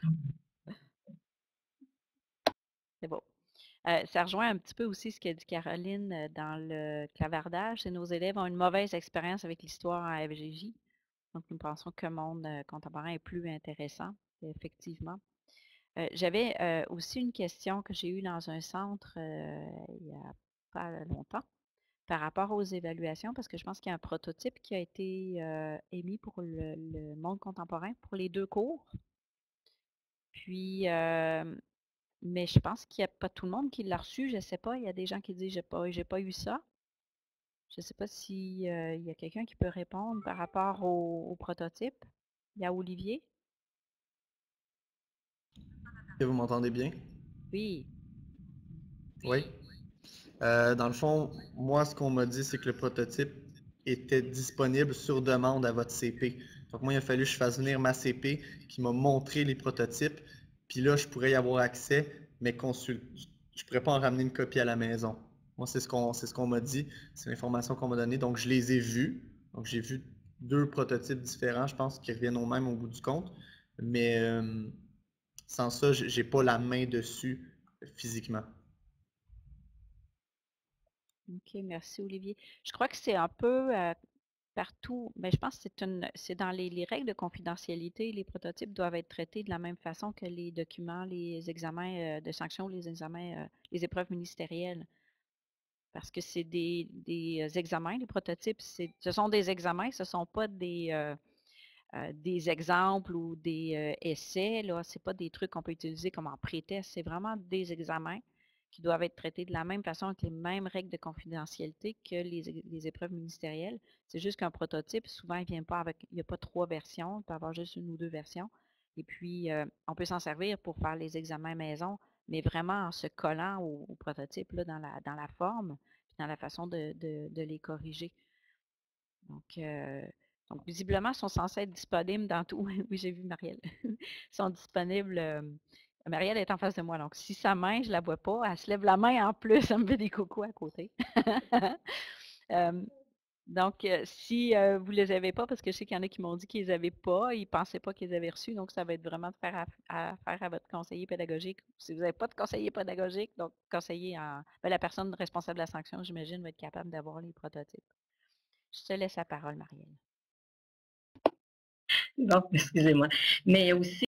C'est bon. Euh, ça rejoint un petit peu aussi ce qu'a dit Caroline dans le clavardage. C'est nos élèves ont une mauvaise expérience avec l'histoire en F G J. Donc, nous pensons que le monde euh, contemporain est plus intéressant, effectivement. Euh, J'avais euh, aussi une question que j'ai eue dans un centre euh, il n'y a pas longtemps par rapport aux évaluations, parce que je pense qu'il y a un prototype qui a été euh, émis pour le, le monde contemporain pour les deux cours. Puis, euh, mais je pense qu'il n'y a pas tout le monde qui l'a reçu. Je ne sais pas. Il y a des gens qui disent j'ai pas, j'ai pas eu ça. Je ne sais pas s'il euh, y a quelqu'un qui peut répondre par rapport au, au prototype. Il y a Olivier. Et vous m'entendez bien? Oui. Oui. Euh, dans le fond, moi, ce qu'on m'a dit, c'est que le prototype était disponible sur demande à votre C P. Donc, moi, il a fallu que je fasse venir ma C P qui m'a montré les prototypes. Puis là, je pourrais y avoir accès, mais consul... je ne pourrais pas en ramener une copie à la maison. Moi, c'est ce qu'on c'est ce qu'on m'a dit. C'est l'information qu'on m'a donnée. Donc, je les ai vus. Donc, j'ai vu deux prototypes différents, je pense, qui reviennent au même au bout du compte. Mais euh, sans ça, je n'ai pas la main dessus physiquement. OK, merci Olivier. Je crois que c'est un peu euh, partout, mais je pense que c'est une c'est dans les, les règles de confidentialité, les prototypes doivent être traités de la même façon que les documents, les examens euh, de sanctions, les examens, euh, les épreuves ministérielles. Parce que c'est des, des examens, les prototypes, ce sont des examens, ce ne sont pas des, euh, euh, des exemples ou des euh, essais. Ce n'est pas des trucs qu'on peut utiliser comme en pré-test, c'est vraiment des examens qui doivent être traités de la même façon avec les mêmes règles de confidentialité que les, les épreuves ministérielles. C'est juste qu'un prototype, souvent, il vient pas avec, il n'y a pas trois versions, il peut y avoir juste une ou deux versions. Et puis, euh, on peut s'en servir pour faire les examens maison, mais vraiment en se collant au, au prototype là, dans, la, dans la forme, puis dans la façon de, de, de les corriger. Donc, euh, donc, visiblement, ils sont censés être disponibles dans tout. Oui, j'ai vu Marielle. Ils sont disponibles. Euh, Marielle est en face de moi. Donc, si sa main, je ne la vois pas, elle se lève la main en plus, elle me fait des coucous à côté. euh, donc, euh, si euh, vous ne les avez pas, parce que je sais qu'il y en a qui m'ont dit qu'ils ne les avaient pas, ils ne pensaient pas qu'ils les avaient reçus, donc ça va être vraiment de faire à, à faire à votre conseiller pédagogique. Si vous n'avez pas de conseiller pédagogique, donc conseiller en. Ben, la personne responsable de la sanction, j'imagine, va être capable d'avoir les prototypes. Je te laisse la parole, Marielle. Non, excusez-moi. Mais aussi,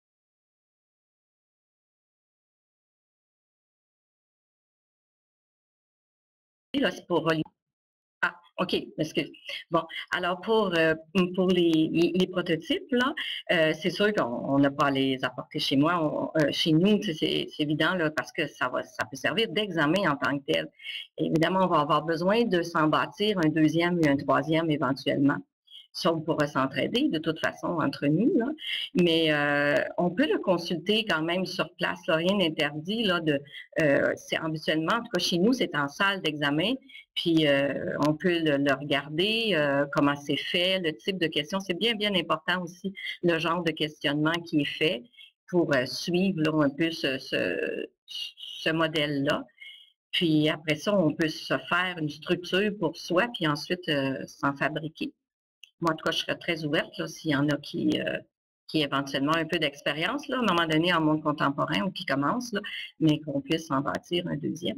là, c'est pour relier. Ah, OK, excuse. Bon, alors pour, euh, pour les, les, les prototypes, là, euh, c'est sûr qu'on n'a pas à les apporter chez moi, on, euh, chez nous, c'est évident, là, parce que ça va, ça peut servir d'examen en tant que tel. Évidemment, on va avoir besoin de s'en bâtir un deuxième et un troisième éventuellement. Ça, on pourra s'entraider de toute façon entre nous, là. Mais euh, on peut le consulter quand même sur place, là, rien n'interdit. Là, de, euh, c'est habituellement, en tout cas chez nous, c'est en salle d'examen, puis euh, on peut le, le regarder, euh, comment c'est fait, le type de questions. C'est bien, bien important aussi le genre de questionnement qui est fait pour euh, suivre là, un peu ce, ce, ce modèle-là. Puis après ça, on peut se faire une structure pour soi, puis ensuite euh, s'en fabriquer. Moi, en tout cas, je serais très ouverte s'il y en a qui, euh, qui éventuellement un peu d'expérience, à un moment donné, en monde contemporain ou qui commencent, là, mais qu'on puisse en bâtir un deuxième.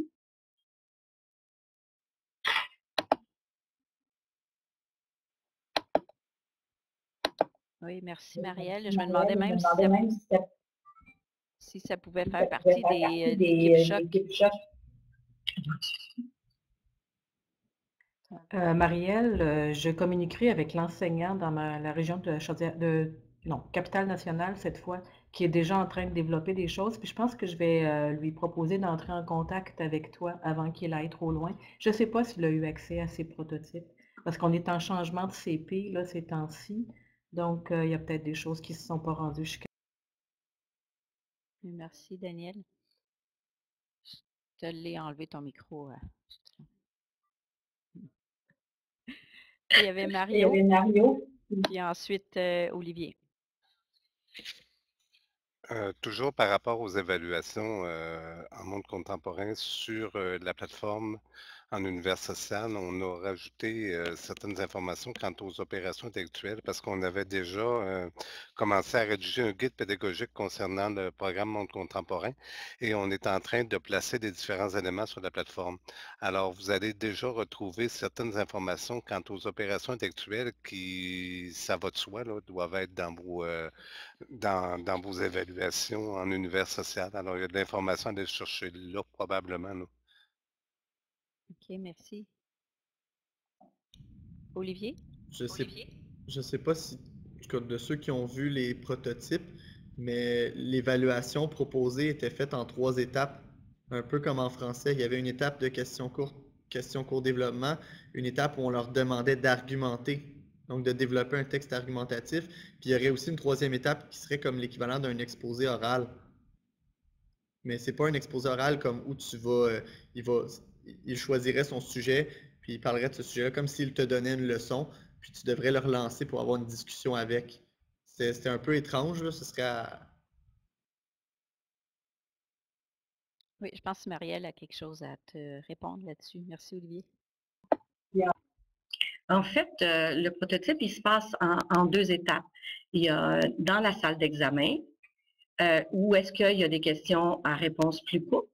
Oui, merci Marielle. Je me demandais même si ça, si ça pouvait si ça faire pouvait partie faire des, partie euh, de des, l'équipe euh, de choc. l'équipe choc. Euh, Marielle, euh, je communiquerai avec l'enseignant dans ma- la région de Chaudière, de, non, Capitale-Nationale cette fois, qui est déjà en train de développer des choses. Puis je pense que je vais euh, lui proposer d'entrer en contact avec toi avant qu'il aille trop loin. Je ne sais pas s'il a eu accès à ces prototypes, parce qu'on est en changement de C P là, ces temps-ci. Donc, euh, il y a peut-être des choses qui ne se sont pas rendues jusqu'à. Merci, Daniel. Je te l'ai enlevé ton micro. euh, je te- Il y avait Il y Mario, avait Mario. puis ensuite euh, Olivier. Euh, toujours par rapport aux évaluations euh, en monde contemporain sur euh, la plateforme en univers social, on a rajouté euh, certaines informations quant aux opérations intellectuelles parce qu'on avait déjà euh, commencé à rédiger un guide pédagogique concernant le programme monde contemporain et on est en train de placer des différents éléments sur la plateforme. Alors, vous allez déjà retrouver certaines informations quant aux opérations intellectuelles qui, ça va de soi, là, doivent être dans vos, euh, dans, dans vos évaluations en univers social. Alors, il y a de l'information à aller chercher là, probablement. Là. OK, merci. Olivier? Je sais, je sais pas si, en tout cas, de ceux qui ont vu les prototypes, mais l'évaluation proposée était faite en trois étapes, un peu comme en français. Il y avait une étape de questions courtes, questions court développement, une étape où on leur demandait d'argumenter, donc de développer un texte argumentatif, puis il y aurait aussi une troisième étape qui serait comme l'équivalent d'un exposé oral. Mais c'est pas un exposé oral comme où tu vas, euh, il va, il choisirait son sujet, puis il parlerait de ce sujet-là comme s'il te donnait une leçon, puis tu devrais le relancer pour avoir une discussion avec. C'était un peu étrange, là, ce serait à... Oui, je pense que Marielle a quelque chose à te répondre là-dessus. Merci, Olivier. En fait, euh, le prototype, il se passe en, en deux étapes. Il y a dans la salle d'examen, euh, où est-ce qu'il y a des questions à réponse plus courte.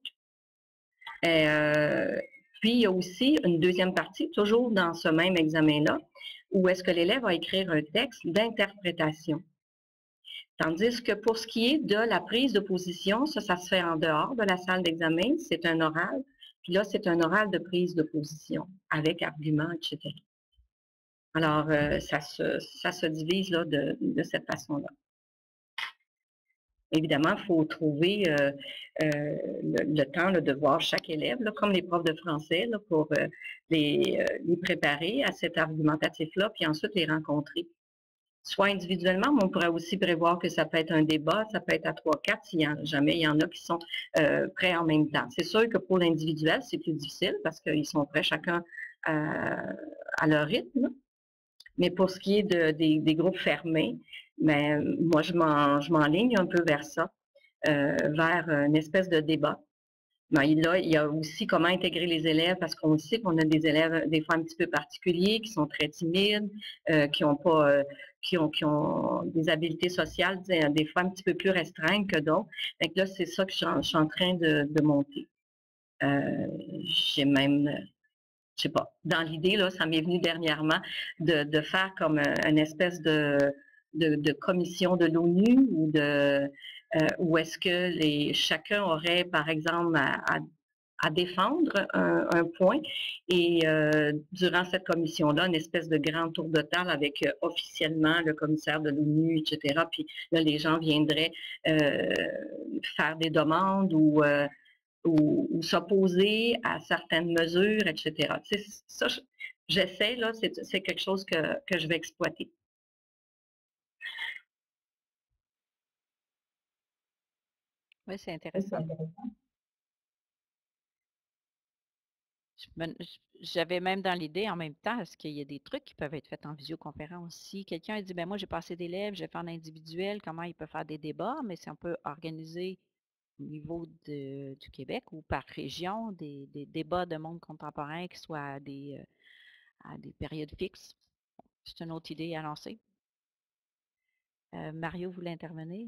Euh, puis, il y a aussi une deuxième partie, toujours dans ce même examen-là, où est-ce que l'élève va écrire un texte d'interprétation. Tandis que pour ce qui est de la prise de position, ça, ça se fait en dehors de la salle d'examen, c'est un oral. Puis là, c'est un oral de prise de position, avec arguments, et cetera. Alors, euh, ça, se, ça se divise là, de, de cette façon-là. Évidemment, il faut trouver euh, euh, le, le temps là, de voir chaque élève, là, comme les profs de français, là, pour euh, les, euh, les préparer à cet argumentatif-là, puis ensuite les rencontrer. Soit individuellement, mais on pourrait aussi prévoir que ça peut être un débat, ça peut être à trois, quatre, si jamais il y en a qui sont euh, prêts en même temps. C'est sûr que pour l'individuel, c'est plus difficile parce qu'ils sont prêts chacun à, à leur rythme. Mais pour ce qui est de, des, des groupes fermés, ben, moi, je m'enligne un peu vers ça, euh, vers une espèce de débat. Ben, là, il y a aussi comment intégrer les élèves, parce qu'on sait qu'on a des élèves des fois un petit peu particuliers, qui sont très timides, euh, qui ont pas, euh, qui ont, qui ont des habiletés sociales des fois un petit peu plus restreintes que d'autres. Donc là, c'est ça que je suis, en, je suis en train de, de monter. Euh, J'ai même, je sais pas, dans l'idée, là, ça m'est venu dernièrement de, de faire comme une espèce de, de, de commission de l'ONU ou de euh, où est-ce que les, chacun aurait, par exemple, à, à, à défendre un, un point et euh, durant cette commission-là, une espèce de grand tour de table avec euh, officiellement le commissaire de l'ONU, et cetera. Puis là, les gens viendraient euh, faire des demandes ou euh, ou, ou s'opposer à certaines mesures, et cetera. Tu sais, ça, j'essaie, là, c'est quelque chose que, que je vais exploiter. Oui, c'est intéressant. J'avais même dans l'idée, en même temps, est-ce qu'il y a des trucs qui peuvent être faits en visioconférence? Si quelqu'un dit, ben moi, j'ai pas assez d'élèves, je vais faire en individuel, comment il peut faire des débats, mais si on peut organiser au niveau de, du Québec ou par région, des, des débats de monde contemporain qui soient à des, euh, à des périodes fixes. C'est une autre idée à lancer. Euh, Mario voulait intervenir?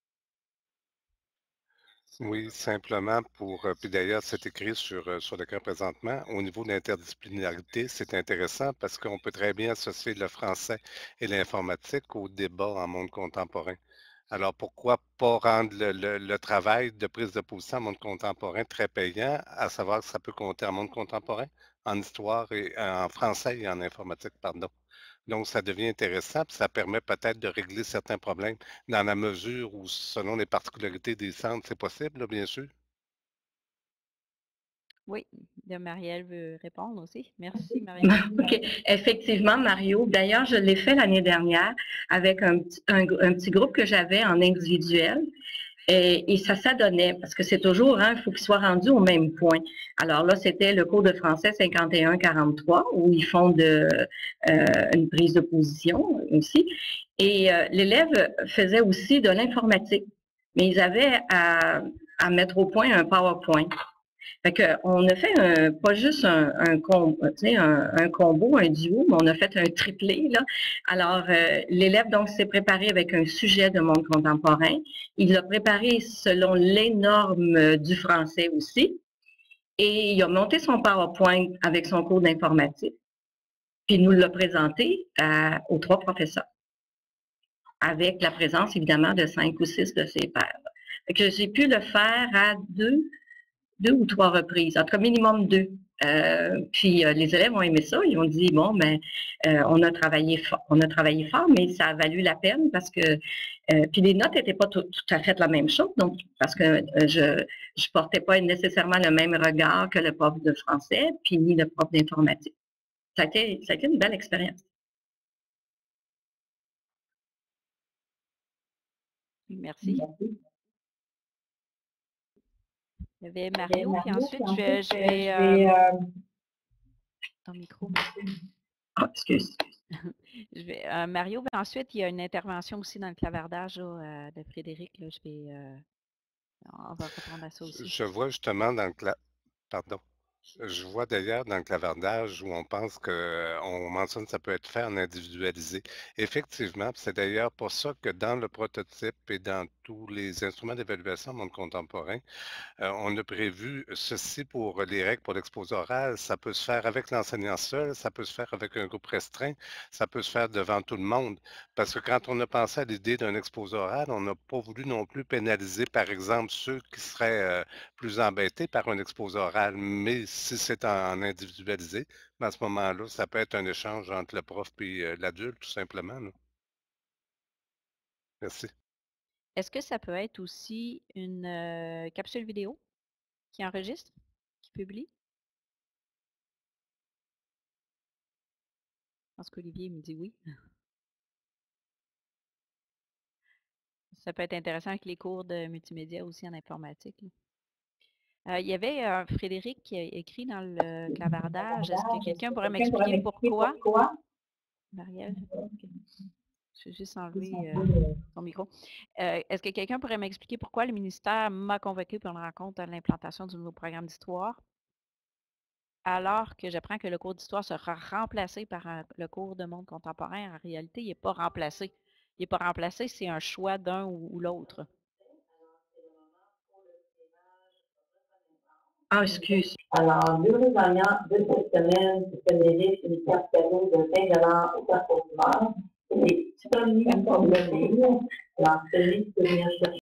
Oui, simplement pour, euh, puis d'ailleurs, c'est écrit sur, euh, sur le cas présentement, au niveau de l'interdisciplinarité, c'est intéressant parce qu'on peut très bien associer le français et l'informatique au débat en monde contemporain. Alors, pourquoi pas rendre le, le- le travail de prise de position en monde contemporain très payant, à savoir que ça peut compter en monde contemporain, en histoire et en français et en informatique, pardon. Donc, ça devient intéressant, puis ça permet peut-être de régler certains problèmes dans la mesure où, selon les particularités des centres, c'est possible, là, bien sûr. Oui, de Marielle veut répondre aussi. Merci, Marielle. OK. Effectivement, Mario. D'ailleurs, je l'ai fait l'année dernière avec un, petit- un, un petit groupe que j'avais en individuel. Et, et ça s'adonnait, parce que c'est toujours, hein, il faut qu'ils soient rendus au même point. Alors là, c'était le cours de français cinquante et un quarante-trois, où ils font de, euh, une prise de position aussi. Et euh, l'élève faisait aussi de l'informatique, mais ils avaient à, à mettre au point un PowerPoint. Fait que, on a fait un, pas juste un, un, com, un, un combo, un duo, mais on a fait un triplé, là. Alors, euh, l'élève, donc, s'est préparé avec un sujet de monde contemporain. Il l'a préparé selon les normes du français aussi. Et il a monté son PowerPoint avec son cours d'informatique. Puis, il nous l'a présenté à, aux trois professeurs, avec la présence, évidemment, de cinq ou six de ses pairs. Fait que j'ai pu le faire à deux deux ou trois reprises, en tout cas minimum deux. Euh, puis euh, les élèves ont aimé ça, ils ont dit bon ben euh, on a travaillé fort, on a travaillé fort, mais ça a valu la peine parce que euh, puis les notes n'étaient pas tout, tout à fait la même chose, donc parce que euh, je je portais pas nécessairement le même regard que le prof de français, puis ni le prof d'informatique. Ça a été ça a été une belle expérience. Merci. Il y avait Mario, puis ensuite, je vais... Je vais euh... Ton micro. Ah, excuse. je vais, euh, Mario, puis ensuite, il y a une intervention aussi dans le clavardage là, euh, de Frédéric. Là, je vais... Euh... On va répondre à ça aussi. Je vois justement dans le... Cla... Pardon. Je vois d'ailleurs dans le clavardage où on pense qu'on mentionne que ça peut être fait en individualisé. Effectivement, c'est d'ailleurs pour ça que dans le prototype et dans tous les instruments d'évaluation en monde contemporain, euh, on a prévu ceci pour les règles pour l'exposé oral. Ça peut se faire avec l'enseignant seul, ça peut se faire avec un groupe restreint, ça peut se faire devant tout le monde. Parce que quand on a pensé à l'idée d'un exposé oral, on n'a pas voulu non plus pénaliser, par exemple, ceux qui seraient euh, plus embêtés par un exposé oral. Mais si c'est en individualisé, à ce moment-là, ça peut être un échange entre le prof et l'adulte, tout simplement. Là. Merci. Est-ce que ça peut être aussi une euh, capsule vidéo qui enregistre, qui publie? Je pense qu'Olivier me dit oui. Ça peut être intéressant avec les cours de multimédia aussi en informatique. Euh, il y avait euh, Frédéric qui a écrit dans le clavardage. Est-ce que quelqu'un pourrait m'expliquer pourquoi? Marielle? Je vais juste enlever euh, ton micro. Euh, Est-ce que quelqu'un pourrait m'expliquer pourquoi le ministère m'a convoqué pour une rencontre à l'implantation du nouveau programme d'histoire, alors que j'apprends que le cours d'histoire sera remplacé par un, le cours de monde contemporain? En réalité, il n'est pas remplacé. Il n'est pas remplacé, c'est un choix d'un ou, ou l'autre. Ah, excuse. Alors, deux gagnants de cette semaine, c'est Frédéric et les quatre cadeaux de vingt dollars au parcours d'humeur. Et Tony comme le livre. Alors, Frédéric peut venir chercher.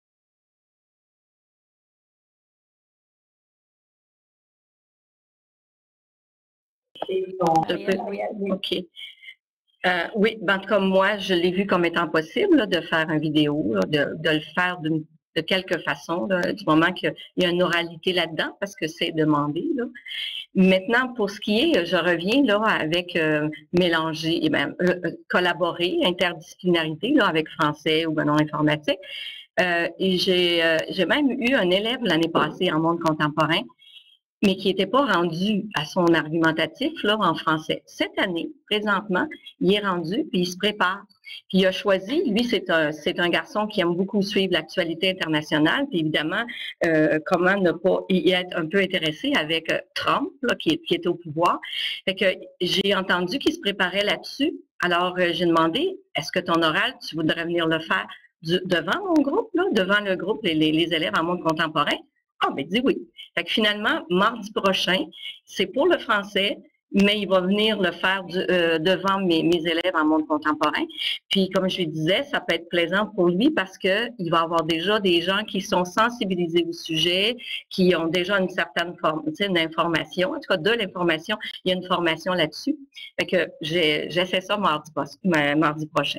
OK. Euh, oui, ben, comme moi, je l'ai vu comme étant possible là, de faire une vidéo, là, de, de le faire d'une de quelque façon, là, du moment qu'il y a une oralité là-dedans, parce que c'est demandé. Là. Maintenant, pour ce qui est, je reviens là avec euh, mélanger, eh bien, euh, collaborer, interdisciplinarité là, avec français ou ben non informatique. Euh, et j'ai euh, j'ai même eu un élève l'année passée en monde contemporain, mais qui n'était pas rendu à son argumentatif là, en français. Cette année, présentement, il est rendu, puis il se prépare. Puis il a choisi, lui, c'est un, c'est un garçon qui aime beaucoup suivre l'actualité internationale, puis évidemment, euh, comment ne pas y être un peu intéressé avec euh, Trump, là, qui, qui était au pouvoir. Fait que j'ai entendu qu'il se préparait là-dessus. Alors, euh, j'ai demandé, est-ce que ton oral, tu voudrais venir le faire du, devant mon groupe, là, devant le groupe, les, les, les élèves en monde contemporain? Ah, ben, dis oui. Fait que finalement, mardi prochain, c'est pour le français. mais il va venir le faire du- euh, devant mes, mes élèves en monde contemporain. Puis, comme je lui disais, ça peut être plaisant pour lui parce qu'il va avoir déjà des gens qui sont sensibilisés au sujet, qui ont déjà une certaine forme, tu sais, une information, en tout cas de l'information. Il y a une formation là-dessus. Fait que j'ai, j'ai fait ça mardi, pos- ma- mardi prochain.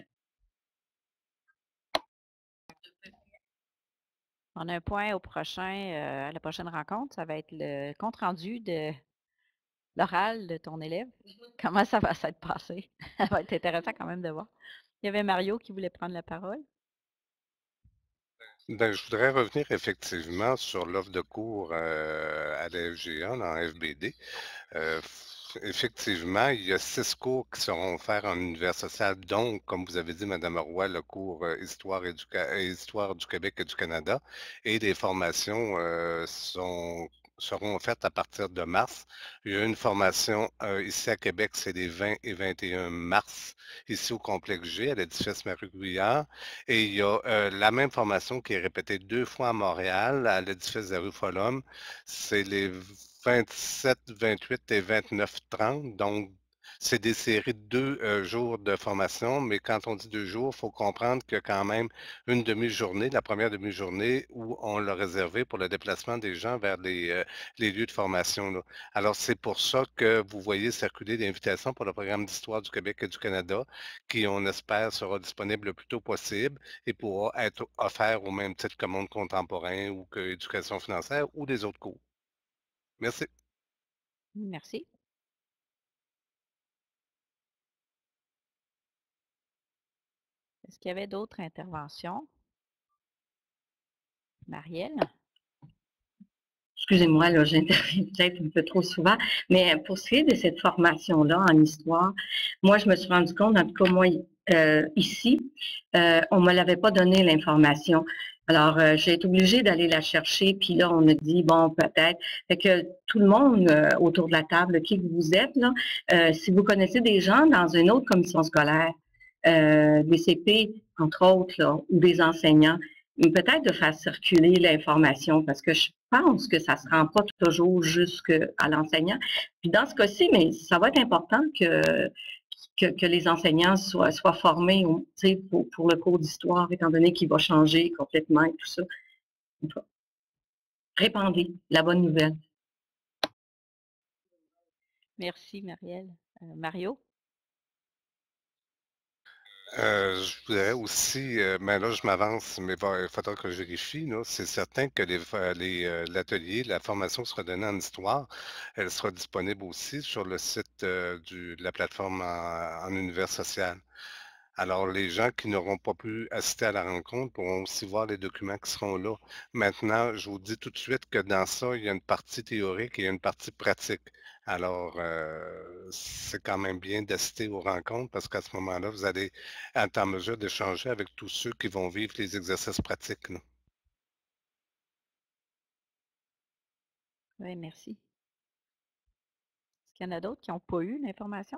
On a un point au prochain, euh, à la prochaine rencontre. Ça va être le compte-rendu de l'oral de ton élève. Comment ça va s'être passé? Ça va être intéressant quand même de voir. Il y avait Mario qui voulait prendre la parole. Ben, je voudrais revenir effectivement sur l'offre de cours euh, à la F G A, dans F B D. Euh, f- effectivement, il y a six cours qui seront offerts en univers social, donc, comme vous avez dit, Madame Roy, le cours euh, Histoire, et du, Ca- euh, Histoire du Québec et du Canada, et les formations euh, sont, seront offertes à partir de mars. Il y a une formation euh, ici à Québec, c'est les vingt et vingt et un mars, ici au complexe G, à l'édifice Marie-Gouillard. Et il y a euh, la même formation qui est répétée deux fois à Montréal, à l'édifice de la rue Follum. C'est les vingt-sept, vingt-huit et vingt-neuf trente. Donc, c'est des séries de deux euh, jours de formation, mais quand on dit deux jours, il faut comprendre qu'il y a quand même une demi-journée, la première demi-journée, où on l'a réservé pour le déplacement des gens vers les, euh, les lieux de formation, là. Alors, c'est pour ça que vous voyez circuler l'invitation pour le programme d'histoire du Québec et du Canada, qui, on espère, sera disponible le plus tôt possible et pourra être offert au même titre que Monde contemporain ou que Éducation financière ou des autres cours. Merci. Merci. Est-ce qu'il y avait d'autres interventions? Marielle? Excusez-moi, là, j'interviens peut-être un peu trop souvent, mais pour ce qui est de cette formation-là en histoire, moi, je me suis rendu compte, en tout cas, moi, euh, ici, euh, on ne me l'avait pas donné l'information. Alors, euh, j'ai été obligée d'aller la chercher, puis là, on a dit, bon, peut-être. Fait que tout le monde euh, autour de la table, qui que vous êtes, là, euh, si vous connaissez des gens dans une autre commission scolaire, euh, des C P, entre autres, là, ou des enseignants, mais peut-être de faire circuler l'information parce que je pense que ça ne se rend pas toujours jusqu'à l'enseignant. Puis dans ce cas-ci, mais ça va être important que, que, que les enseignants soient, soient formés tu sais, pour, pour le cours d'histoire, étant donné qu'il va changer complètement et tout ça. Donc, répandez la bonne nouvelle. Merci, Marielle. Euh, Mario? Euh, je voudrais aussi, euh, mais là, je m'avance, mais va- il faudra que je vérifie, là. C'est certain que les, fa- les, euh, l'atelier, la formation sera donnée en histoire. Elle sera disponible aussi sur le site euh, du, de la plateforme en, en univers social. Alors, les gens qui n'auront pas pu assister à la rencontre pourront aussi voir les documents qui seront là. Maintenant, je vous dis tout de suite que dans ça, il y a une partie théorique et une partie pratique. Alors, euh, c'est quand même bien d'assister aux rencontres parce qu'à ce moment-là, vous allez être en mesure d'échanger avec tous ceux qui vont vivre les exercices pratiques, là. Oui, merci. Est-ce qu'il y en a d'autres qui n'ont pas eu l'information?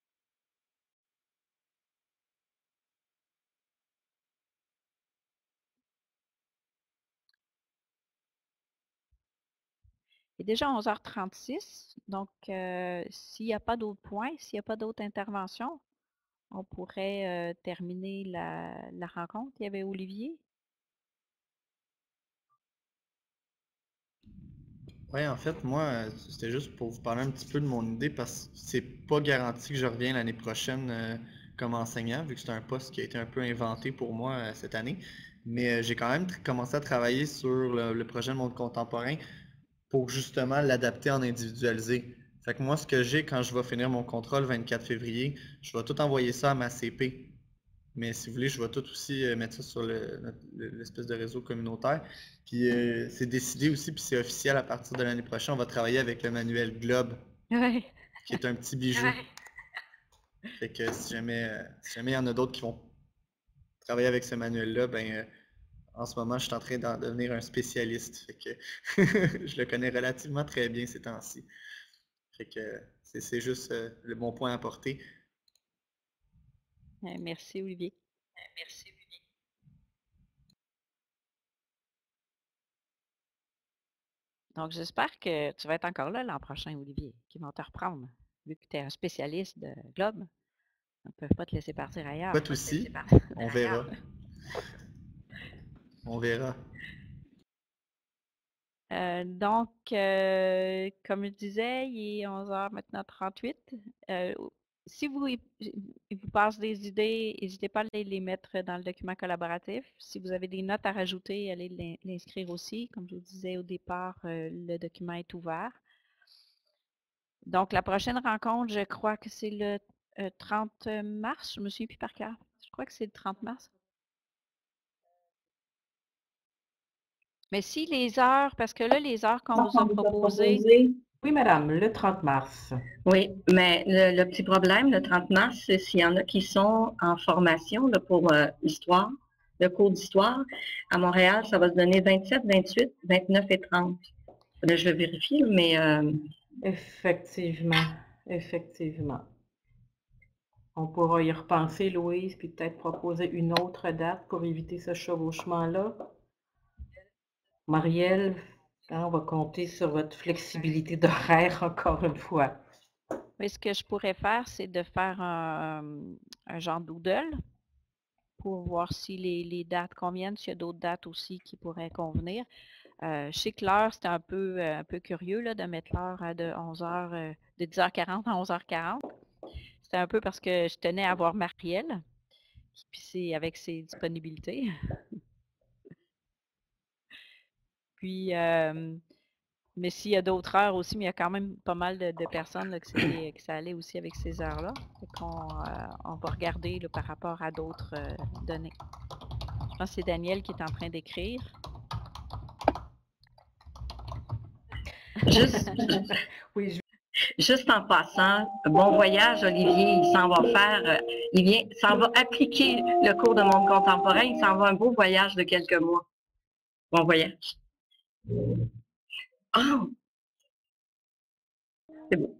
Il est déjà onze heures trente-six, donc euh, s'il n'y a pas d'autres points, s'il n'y a pas d'autres interventions, on pourrait euh, terminer la, la rencontre. Il y avait Olivier. Oui, en fait, moi, euh, c'était juste pour vous parler un petit peu de mon idée parce que c'est pas garanti que je reviens l'année prochaine euh, comme enseignant, vu que c'est un poste qui a été un peu inventé pour moi euh, cette année. Mais euh, j'ai quand même tr- commencé à travailler sur le, le projet de monde contemporain pour justement l'adapter en individualisé. Fait que moi, ce que j'ai quand je vais finir mon contrat le vingt-quatre février, je vais tout envoyer ça à ma C P. Mais si vous voulez, je vais tout aussi euh, mettre ça sur le- notre- le- l'espèce de réseau communautaire. Puis euh, c'est décidé aussi, puis c'est officiel à partir de l'année prochaine. On va travailler avec le manuel Globe, Oui. qui est un petit bijou. Fait que si jamais, euh, si jamais il y en a d'autres qui vont travailler avec ce manuel-là, ben euh, en ce moment, je suis en train d'en devenir un spécialiste. Fait que je le connais relativement très bien ces temps-ci. Fait que c'est c'est juste euh, le bon point à apporter. Euh, Merci, Olivier. Merci. Donc, j'espère que tu vas être encore là l'an prochain, Olivier, qu'ils vont te reprendre. vu que tu es un spécialiste de Globe, on ne peut pas te laisser partir ailleurs. Pas aussi. On verra. On verra. Euh, donc, euh, comme je disais, il est onze heures maintenant trente-huit. Euh, si vous, il vous passe des idées, n'hésitez pas à les, les mettre dans le document collaboratif. Si vous avez des notes à rajouter, allez l'in- l'inscrire aussi. Comme je vous disais au départ, euh, le document est ouvert. Donc, la prochaine rencontre, je crois que c'est le euh, trente mars. Je me suis plus par cœur. Je crois que c'est le trente mars. Mais si les heures, parce que là, les heures qu'on vous a proposées, Oui, madame, le trente mars. Oui, mais le, le petit problème, le trente mars, c'est s'il y en a qui sont en formation là, pour euh, l'histoire, le cours d'histoire. À Montréal, ça va se donner vingt-sept, vingt-huit, vingt-neuf et trente. Là, je vais vérifier, mais... euh, Effectivement, effectivement. On pourra y repenser, Louise, puis peut-être proposer une autre date pour éviter ce chevauchement-là. Marielle, hein, on va compter sur votre flexibilité d'horaire encore une fois. oui, ce que je pourrais faire, c'est de faire un, un genre doodle pour voir si les, les dates conviennent, s'il y a d'autres dates aussi qui pourraient convenir. Euh, je sais que l'heure, c'était un peu, euh, un peu curieux là, de mettre l'heure à de onze heures, euh, de dix heures quarante à onze heures quarante. C'était un peu parce que je tenais à voir Marielle, puis c'est avec ses disponibilités. Puis, euh, mais s'il y a d'autres heures aussi, mais il y a quand même pas mal de, de personnes là, que, c'était, que ça allait aussi avec ces heures-là. Fait qu'on, euh, on va regarder là, par rapport à d'autres euh, données. Je pense que c'est Daniel qui est en train d'écrire. Juste, Oui, je- juste en passant, bon voyage, Olivier. Il s'en va faire, euh, il vient, s'en va appliquer le cours de monde contemporain. Il s'en va un beau voyage de quelques mois. Bon voyage. Ah, c'est beau.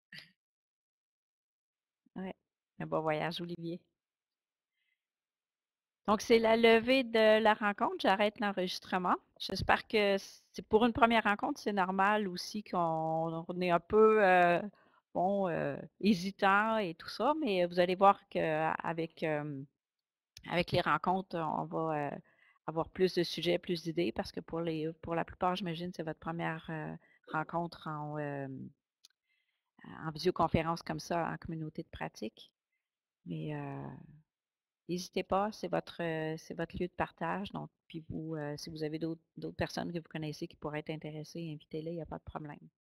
Ouais. Un bon voyage, Olivier. Donc, c'est la levée de la rencontre. J'arrête l'enregistrement. J'espère que c'est pour une première rencontre, c'est normal aussi qu'on on est un peu euh, bon, euh, hésitant et tout ça, mais vous allez voir qu'avec euh, avec les rencontres, on va euh, avoir plus de sujets, plus d'idées, parce que pour les pour la plupart, j'imagine, c'est votre première euh, rencontre en, euh, en visioconférence comme ça, en communauté de pratique. Mais euh, n'hésitez pas, c'est votre, euh, c'est votre lieu de partage. Donc, puis vous, euh, si vous avez d'autres d'autres personnes que vous connaissez qui pourraient être intéressées, invitez-les, il n'y a pas de problème.